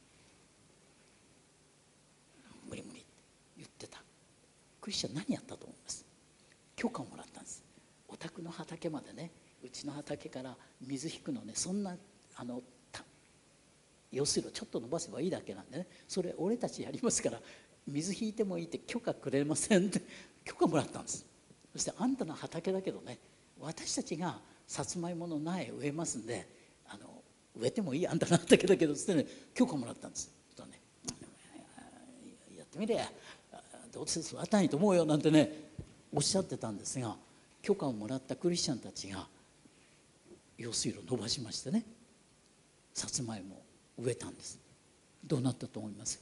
無理無理って言ってたクリスチャン何やったと思います？許可をもらったんです。お宅の畑までね、うちの畑から水引くのね、そんなあの用水路ちょっと伸ばせばいいだけなんでね、それ俺たちやりますから水引いてもいいって許可くれませんって許可もらったんです。そしてあんたの畑だけどね、私たちがさつまいもの苗植えますんで、あの植えてもいい、あんたの畑だけどっつってね許可もらったんです。そしたらね、やってみれや、どうせ育たないと思うよなんてねおっしゃってたんですが、許可をもらったクリスチャンたちが用水路を伸ばしましてね、さつまいもを植えたんです。どうなったと思います？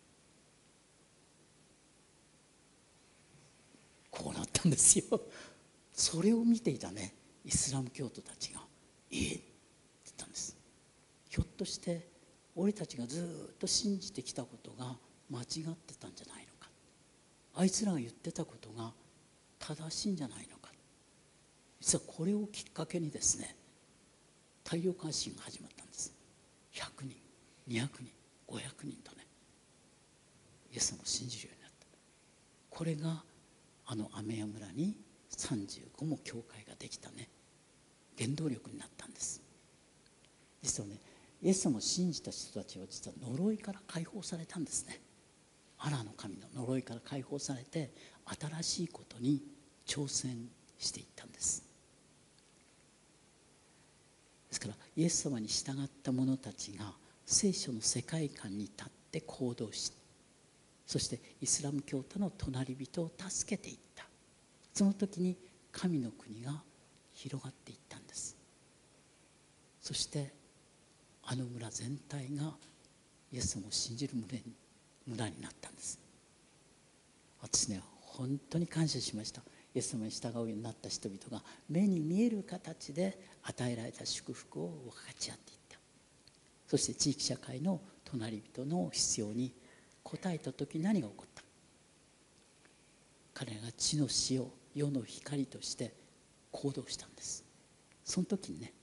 こうなったんですよ。それを見ていたねイスラム教徒たちが「ええ」って言ったんです。ひょっとして俺たちがずっと信じてきたことが間違ってたんじゃないのか、あいつらが言ってたことが正しいんじゃないのか。実はこれをきっかけにですね、太陽関心が始まったんです。ひゃくにんにひゃくにんごひゃくにんとねイエス様を信じるようになった。これがあのアメヤ村にさんじゅうごも教会ができたね原動力になったんです。実はねイエス様を信じた人たちは実は呪いから解放されたんですね。アラの神の呪いから解放されて新しいことに挑戦していったんです。ですからイエス様に従った者たちが聖書の世界観に立って行動し、そしてイスラム教徒の隣人を助けていった。 その時に神の国が広がっていったんです。そしてあの村全体がイエス様を信じる村に村になったんです。私ね、本当に感謝しました。イエス様に従うようになった人々が目に見える形で与えられた祝福を分かち合っていった。そして地域社会の隣人の必要に応えた時、何が起こった？彼らが地の塩、世の光として行動したんです。その時にね、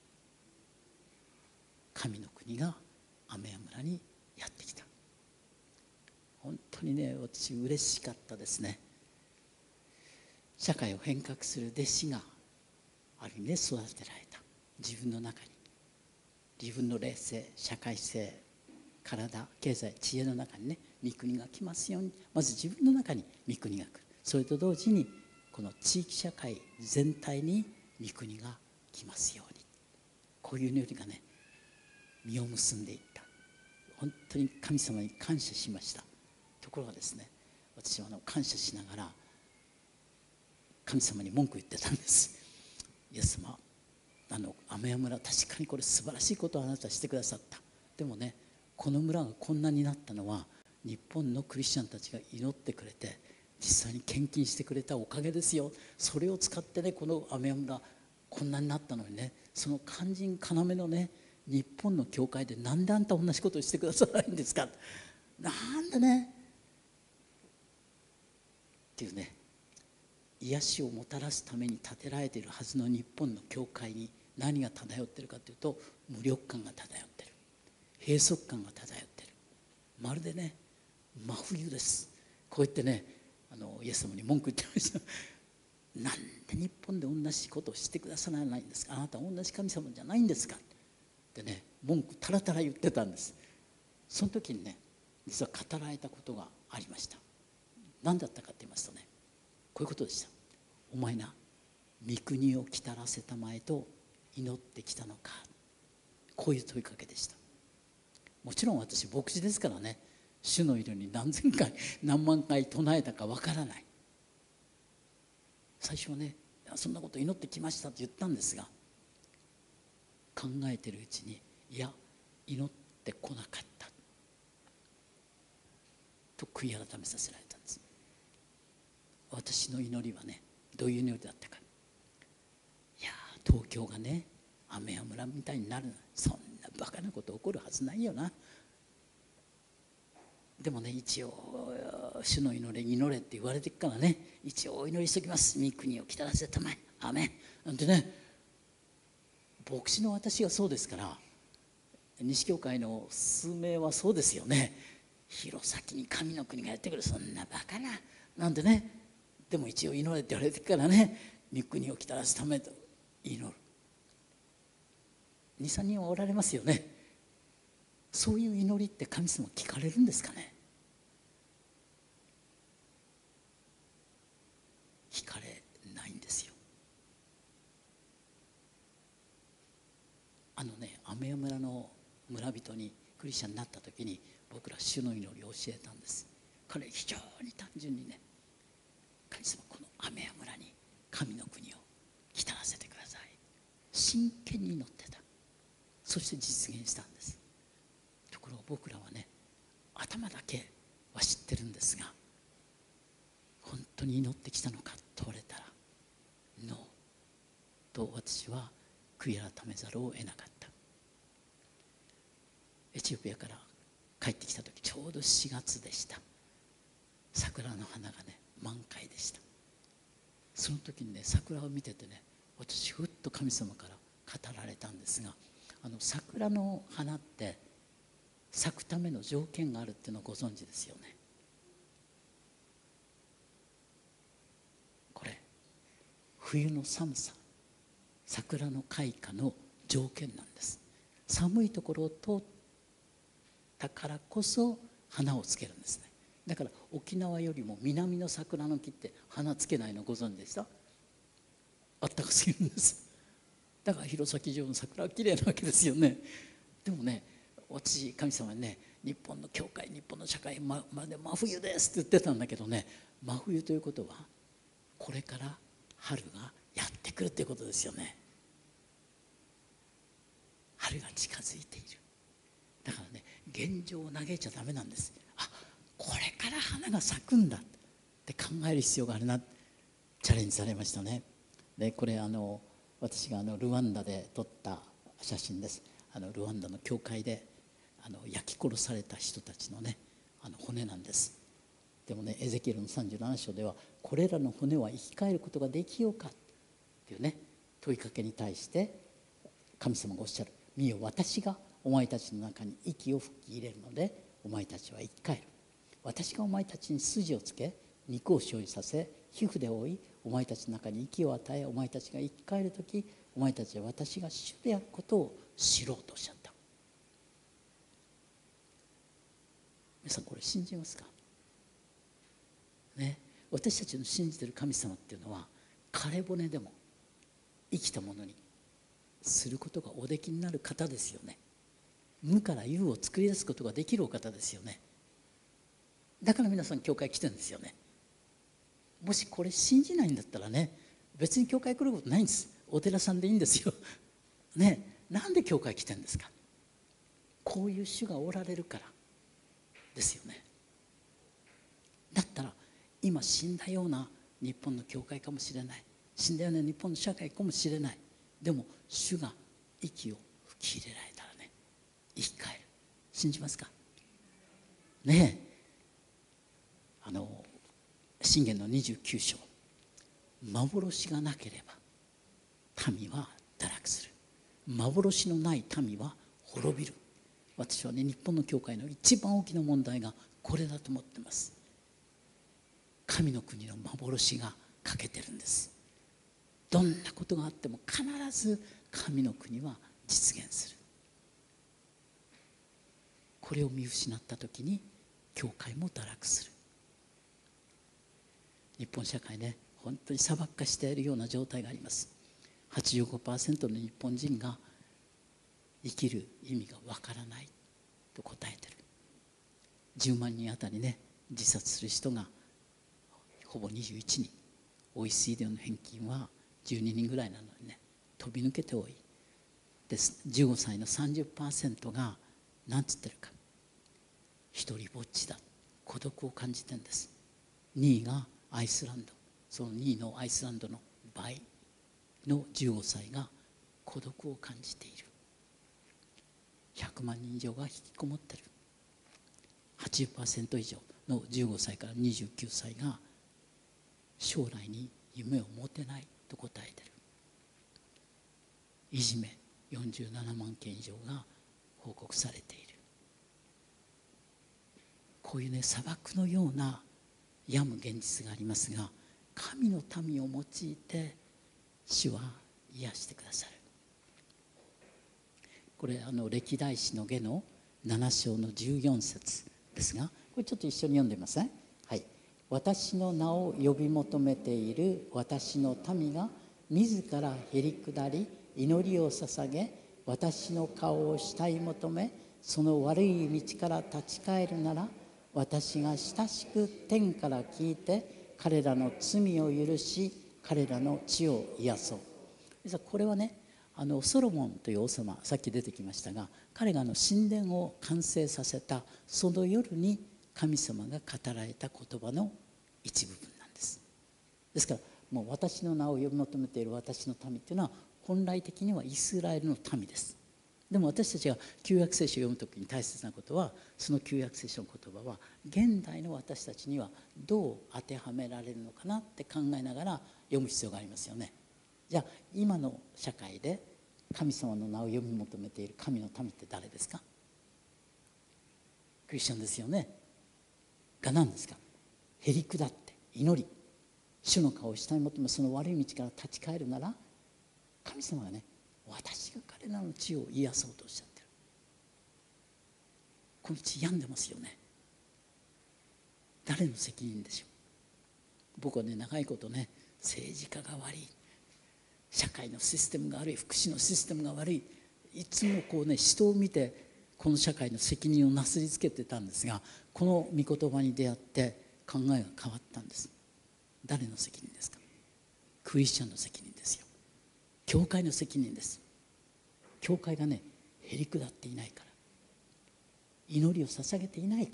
神の国がアメヤ村にやってきた。本当にね、私嬉しかったですね。社会を変革する弟子がある意味で育てられた。自分の中に自分の霊性、社会性、体、経済、知恵の中にね、御国が来ますように。まず自分の中に御国が来る。それと同時にこの地域社会全体に御国が来ますように。こういう祈りがね、実を結んでいった。本当に神様に感謝しました。ところがですね、私はあの感謝しながら神様に文句言ってたんです。イエス様、あのアメヤ村、確かにこれ素晴らしいことをあなたはしてくださった。でもね、この村がこんなになったのは日本のクリスチャンたちが祈ってくれて実際に献金してくれたおかげですよ。それを使ってね、このアメヤ村こんなになったのにね、その肝心要のね、日本の教会でなんであんた同じことをしてくださらないんですか。なんでねっていうね、癒しをもたらすために建てられているはずの日本の教会に何が漂っているかというと、無力感が漂っている、閉塞感が漂っている。まるでね、真冬です。こう言ってね、あのイエス様に文句言ってました。なんで日本で同じことをしてくださらないんですか。あなたは同じ神様じゃないんですかってね、文句たらたら言ってたんです。その時にね、実は語られたことがありました。何だったかって言いますとね、こういうことでした。お前な、御国を来たらせたまえと祈ってきたのか。こういう問いかけでした。もちろん私牧師ですからね、主の色に何千回何万回唱えたかわからない。最初はね、そんなこと祈ってきましたと言ったんですが、考えてるうちに、いや祈ってこなかったと悔い改めさせられたんです。私の祈りはね、どういう祈りだったか。いや東京がねアメヤ村みたいになる、そんなバカなこと起こるはずないよな。でもね、一応主の祈り祈れって言われてるからね、一応お祈りしておきます。御国を来たらせたまえ、アメンなんてね。牧師の私がそうですから、西教会の数名はそうですよね。弘前に神の国がやってくる、そんなバカななんてね。でも一応祈れって言われてるからね、御国を来たらせたまえと祈る。にさんにんはおられますよね。そういう祈りって神様聞かれるんですかね。聞かれないんですよ。あのね、アメヤ村の村人にクリスチャンになった時に、僕ら主の祈りを教えたんです。彼非常に単純にね、神様このアメヤ村に神の国を来たらせてください、真剣に祈ってた。そして実現したんです。ところが僕らはね、頭だけは知ってるんですが、本当に祈ってきたのかと問われたらノーと私は悔い改めざるを得なかった。エチオピアから帰ってきた時、ちょうどしがつでした。桜の花がね満開でした。その時にね、桜を見ててね、私ふっと神様から語られたんですが、あの桜の花って咲くための条件があるっていうのをご存知ですよね。これ冬の寒さ、桜の開花の条件なんです。寒いところを通ったからこそ花をつけるんですね。だから沖縄よりも南の桜の木って花つけないのご存知でした？あったかすぎるんです。だから弘前城の桜は綺麗なわけですよね。でもね、私神様にね、日本の教会、日本の社会ままで真冬ですって言ってたんだけどね、真冬ということはこれから春がやってくるということですよね。春が近づいている。だからね、現状を嘆いちゃダメなんです。あ、これから花が咲くんだって考える必要があるな、チャレンジされましたね。でこれあの私があのルワンダで撮った写真です。あのルワンダの教会であの焼き殺された人たちのね、あの骨なんです。でもね、エゼキエルのさんじゅうなな章では、これらの骨は生き返ることができようかっていうね問いかけに対して神様がおっしゃる。見よ、私がお前たちの中に息を吹き入れるのでお前たちは生き返る。私がお前たちに筋をつけ肉を生じさせ皮膚で覆いお前たちの中に息を与えお前たちが生き返るときお前たちは私が主であることを知ろうとおっしゃった。皆さんこれ信じますかね。私たちの信じている神様っていうのは枯れ骨でも生きたものにすることがおできになる方ですよね。無から有を作り出すことができるお方ですよね。だから皆さん教会来てるんですよね。もしこれ信じないんだったらね、別に教会来ることないんです。お寺さんでいいんですよね。なんで教会来てるんですか。こういう主がおられるからですよね。だったら今死んだような日本の教会かもしれない、死んだような日本の社会かもしれない。でも主が息を吹き入れられたらね、生き返る。信じますかねえ。あの箴言のにじゅうきゅう章、幻がなければ民は堕落する、幻のない民は滅びる。私はね、日本の教会の一番大きな問題がこれだと思ってます。神の国の幻が欠けてるんです。どんなことがあっても必ず神の国は実現する。これを見失った時に教会も堕落する。日本社会ね、本当に砂漠化しているような状態があります。はちじゅうごパーセント の日本人が生きる意味がわからないと答えてる。じゅうまんにんあたりね、自殺する人がほぼにじゅういちにん、 オーイーシーディー の平均はじゅうににんぐらいなのにね、飛び抜けて多いです。じゅうごさいの さんじゅっパーセント が何つってるか、一人ぼっちだ、孤独を感じてるんです。にいがアイスランド、そのにいのアイスランドの倍のじゅうごさいが孤独を感じている。ひゃくまんにん以上が引きこもってる。はちじゅっパーセント 以上のじゅうごさいからにじゅうきゅうさいが将来に夢を持てないと答えてる。いじめよんじゅうななまんけん以上が報告されている。こういうね、砂漠のような病む現実がありますが、神の民を用いて主は癒してくださる。これあの歴代史の下のなな章のじゅうよん節ですが、これちょっと一緒に読んでみますね。はい。私の名を呼び求めている私の民が自らへり下り祈りを捧げ、私の顔を慕い求め、その悪い道から立ち返るなら、私が親しく天から聞いて彼らの罪を許し彼らの地を癒そう。これはね、あのソロモンという王様、さっき出てきましたが、彼があの神殿を完成させたその夜に神様が語られた言葉の一部分なんです。ですからもう私の名を呼び求めている私の民というのは本来的にはイスラエルの民です。でも私たちが旧約聖書を読むときに大切なことは、その旧約聖書の言葉は現代の私たちにはどう当てはめられるのかなって考えながら読む必要がありますよね。じゃあ今の社会で神様の名を呼び求めている神の民って誰ですか。クリスチャンですよね。が何ですか。へり下って祈り主の顔を慕い求め、その悪い道から立ち返るなら、神様がね、私が彼らの地を癒そうとおっしゃってる。この地病んでますよね。誰の責任でしょう。僕はね、長いことね、政治家が悪い、社会のシステムが悪い、福祉のシステムが悪い、いつもこうね、人を見てこの社会の責任をなすりつけてたんですが、この御言葉に出会って考えが変わったんです。誰の責任ですか。 クリスチャンの責任ですよ。教会の責任です。教会がねへりくだっていないから、祈りを捧げていないから、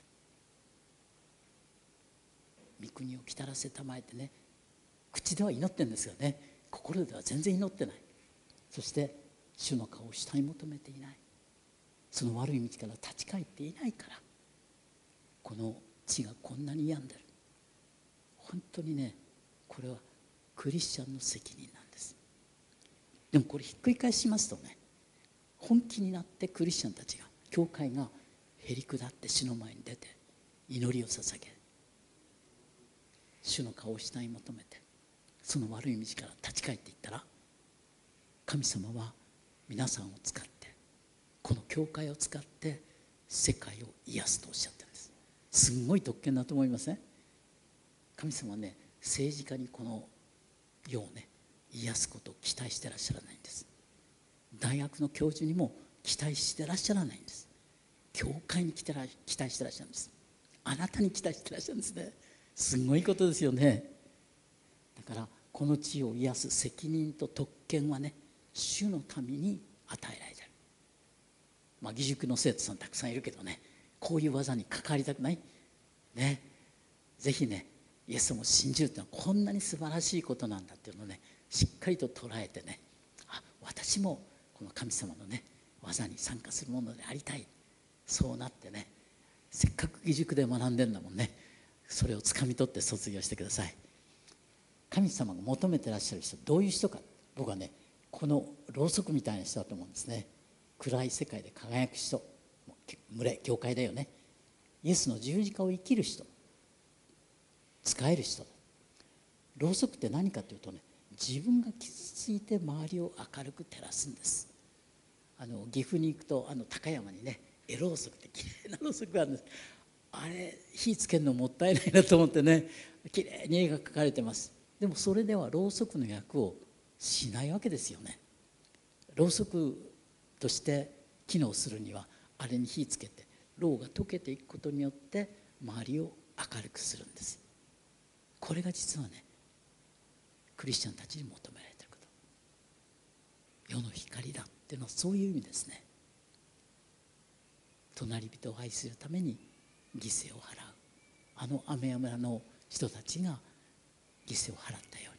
御国を来たらせたまえてね、口では祈ってるんですがね、心では全然祈ってない。そして主の顔を慕い求めていない、その悪い道から立ち返っていないから、この地がこんなに病んでる。本当にね、これはクリスチャンの責任なんです。でもこれひっくり返しますとね、本気になってクリスチャンたちが、教会がへりくだって主の前に出て祈りを捧げ、主の顔を慕い求めて、その悪い道から立ち返っていったら、神様は皆さんを使って、この教会を使って世界を癒すとおっしゃってるんです。すんごい特権だと思いません？神様はね、政治家にこの世をね癒すことを期待してらっしゃらないんです。大学の教授にも期待してらっしゃらないんです。教会に来てら期待してらっしゃるんです。あなたに期待してらっしゃるんですね。すごいことですよね。だからこの地を癒す責任と特権はね、主のために与えられている。まあ義塾の生徒さんたくさんいるけどね、こういう技に関わりたくないね。ぜひね、イエス様を信じるというのはこんなに素晴らしいことなんだっていうのをね、しっかりと捉えてね、あ、私もこの神様のね技に参加するものでありたい。そうなってね、せっかく義塾で学んでんだもんね、それをつかみ取って卒業してください。神様が求めてらっしゃる人、どういう人か、僕はねこのろうそくみたいな人だと思うんですね。暗い世界で輝く人、群れ、教会だよね。イエスの十字架を生きる人、使える人だ。ろうそくって何かというとね、自分が傷ついて周りを明るく照らすんです。あの岐阜に行くと、あの高山にね絵ろうそくってきれいなろうそくがあるんです。あれ火つけるのもったいないなと思ってね、きれいに絵が描かれてます。でもそれではろうそくの役をしないわけですよね。ろうそくとして機能するには、あれに火つけてろうが溶けていくことによって周りを明るくするんです。これが実はねクリスチャンたちに求められていること、世の光だっていうのはそういう意味ですね。隣人を愛するために犠牲を払う、あの雨山村の人たちが犠牲を払ったように、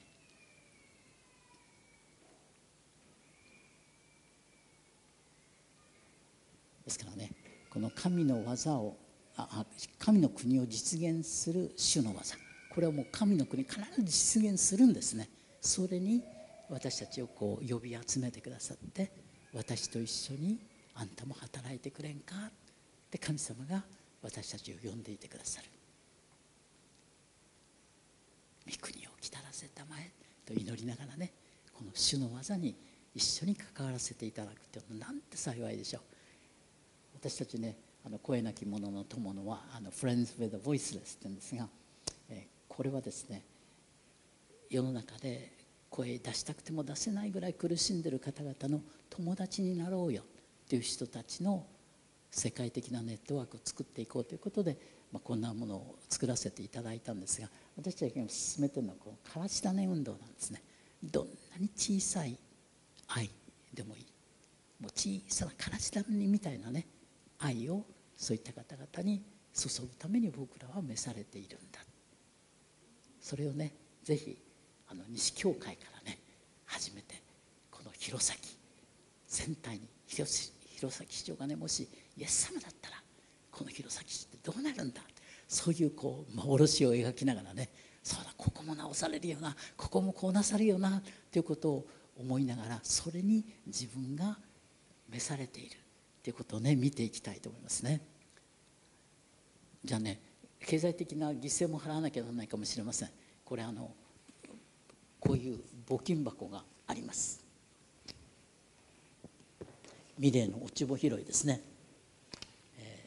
ですからね、この神の技をあ神の国を実現する主の技、これはもう神の国必ず実現するんですね。それに私たちをこう呼び集めてくださって、私と一緒にあんたも働いてくれんかって神様が私たちを呼んでいてくださる。御国を来たらせたまえと祈りながらね、この主の技に一緒に関わらせていただくというのはなんて幸いでしょう。私たちね、あの声なき者の友のはあの Friends with the Voiceless って言うんですが、えー、これはですね、世の中で声出したくても出せないぐらい苦しんでいる方々の友達になろうよっていう人たちの世界的なネットワークを作っていこうということで、まあ、こんなものを作らせていただいたんですが、私たちが進めているのはこのからし種運動なんですね。どんなに小さい愛でもいい、もう小さなからし種みたいなね愛をそういった方々に注ぐために僕らは召されているんだ。それをね、ぜひあの西教会からね初めてこの弘前全体に、弘前市長がね、もしイエス様だったらこの弘前市ってどうなるんだ、そういうこう幻を描きながらね、そうだ、ここも直されるよな、ここもこうなされるよなということを思いながら、それに自分が召されているということをね見ていきたいと思いますね。じゃあね、経済的な犠牲も払わなきゃならないかもしれません。これあのこういう募金箱があります。ミレーの落ち穂拾いですね。え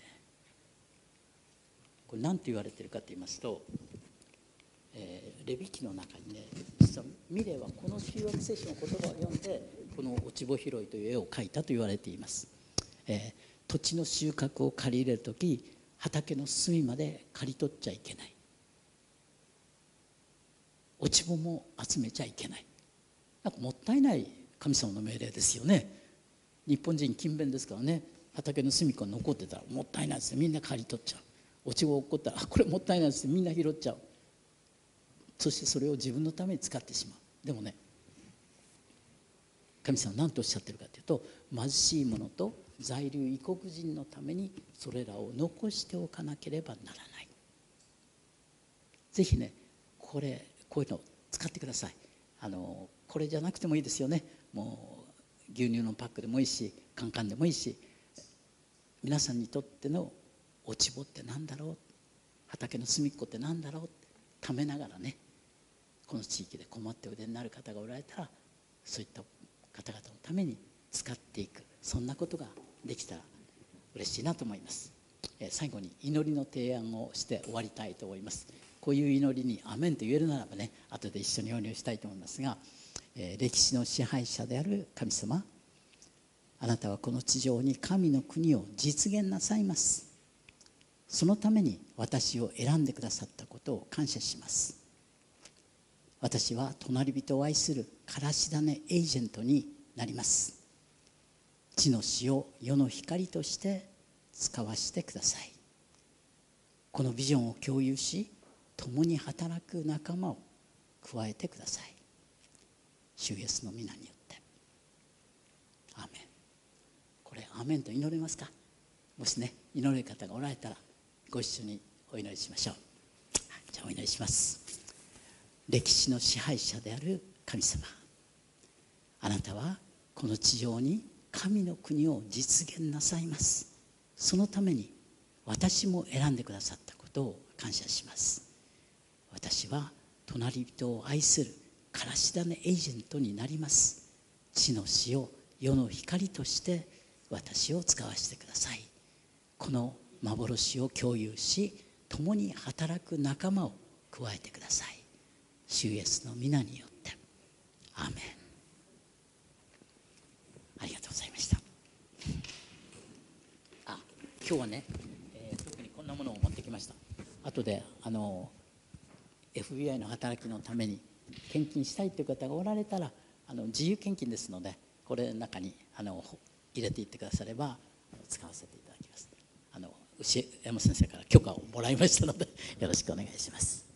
ー、これ何て言われてるかと言いますと、えー、レビ記の中にね、実はミレーはこの旧約聖書の言葉を読んでこの落ち穂拾いという絵を描いたと言われています。えー、土地の収穫を借り入れるとき、畑の隅まで刈り取っちゃいけない。 落ち穂も集めちゃいけない。なんかもったいない神様の命令ですよね。日本人勤勉ですからね、畑の隅っこに残ってたらもったいないですよ、みんな刈り取っちゃう。落ち穂落っこったらあこれもったいないですよ、みんな拾っちゃう。そしてそれを自分のために使ってしまう。でもね、神様は何とおっしゃってるかというと、貧しい者と在留異国人のためにそれらを残しておかなければならない。ぜひね、これこういうのを使ってください。あのこれじゃなくてもいいですよね。もう牛乳のパックでもいいし、カンカンでもいいし、皆さんにとっての落ち穂って何だろう、畑の隅っこって何だろうってためながらね、この地域で困っておいでになる方がおられたら、そういった方々のために使っていく、そんなことができたら嬉しいなと思います。えー、最後に祈りの提案をして終わりたいと思います。こういう祈りにアメンと言えるならばね、後で一緒にお祈りしたいと思いますが、えー、歴史の支配者である神様、あなたはこの地上に神の国を実現なさいます。そのために私を選んでくださったことを感謝します。私は隣人を愛するからし種エージェントになります。地の塩、世の光として使わせてください。このビジョンを共有し、共に働く仲間を加えてください。主イエスの皆によって。アーメン。これアーメンと祈れますか。もしね、祈れる方がおられたらご一緒にお祈りしましょう。じゃあお祈りします。歴史の支配者である神様、あなたはこの地上に神の国を実現なさいます。そのために私も選んでくださったことを感謝します。私は隣人を愛するからし種エージェントになります。地の塩、世の光として私を使わせてください。この幻を共有し、共に働く仲間を加えてください。主イエスの皆によってアーメン。ありがとうございました。あ、今日はね、えー、特にこんなものを持ってきました。後であの エフビーアイ の働きのために献金したいという方がおられたら、あの自由献金ですので、これの中にあの入れていってくだされば使わせていただきます。あの牛山先生から許可をもらいましたのでよろしくお願いします。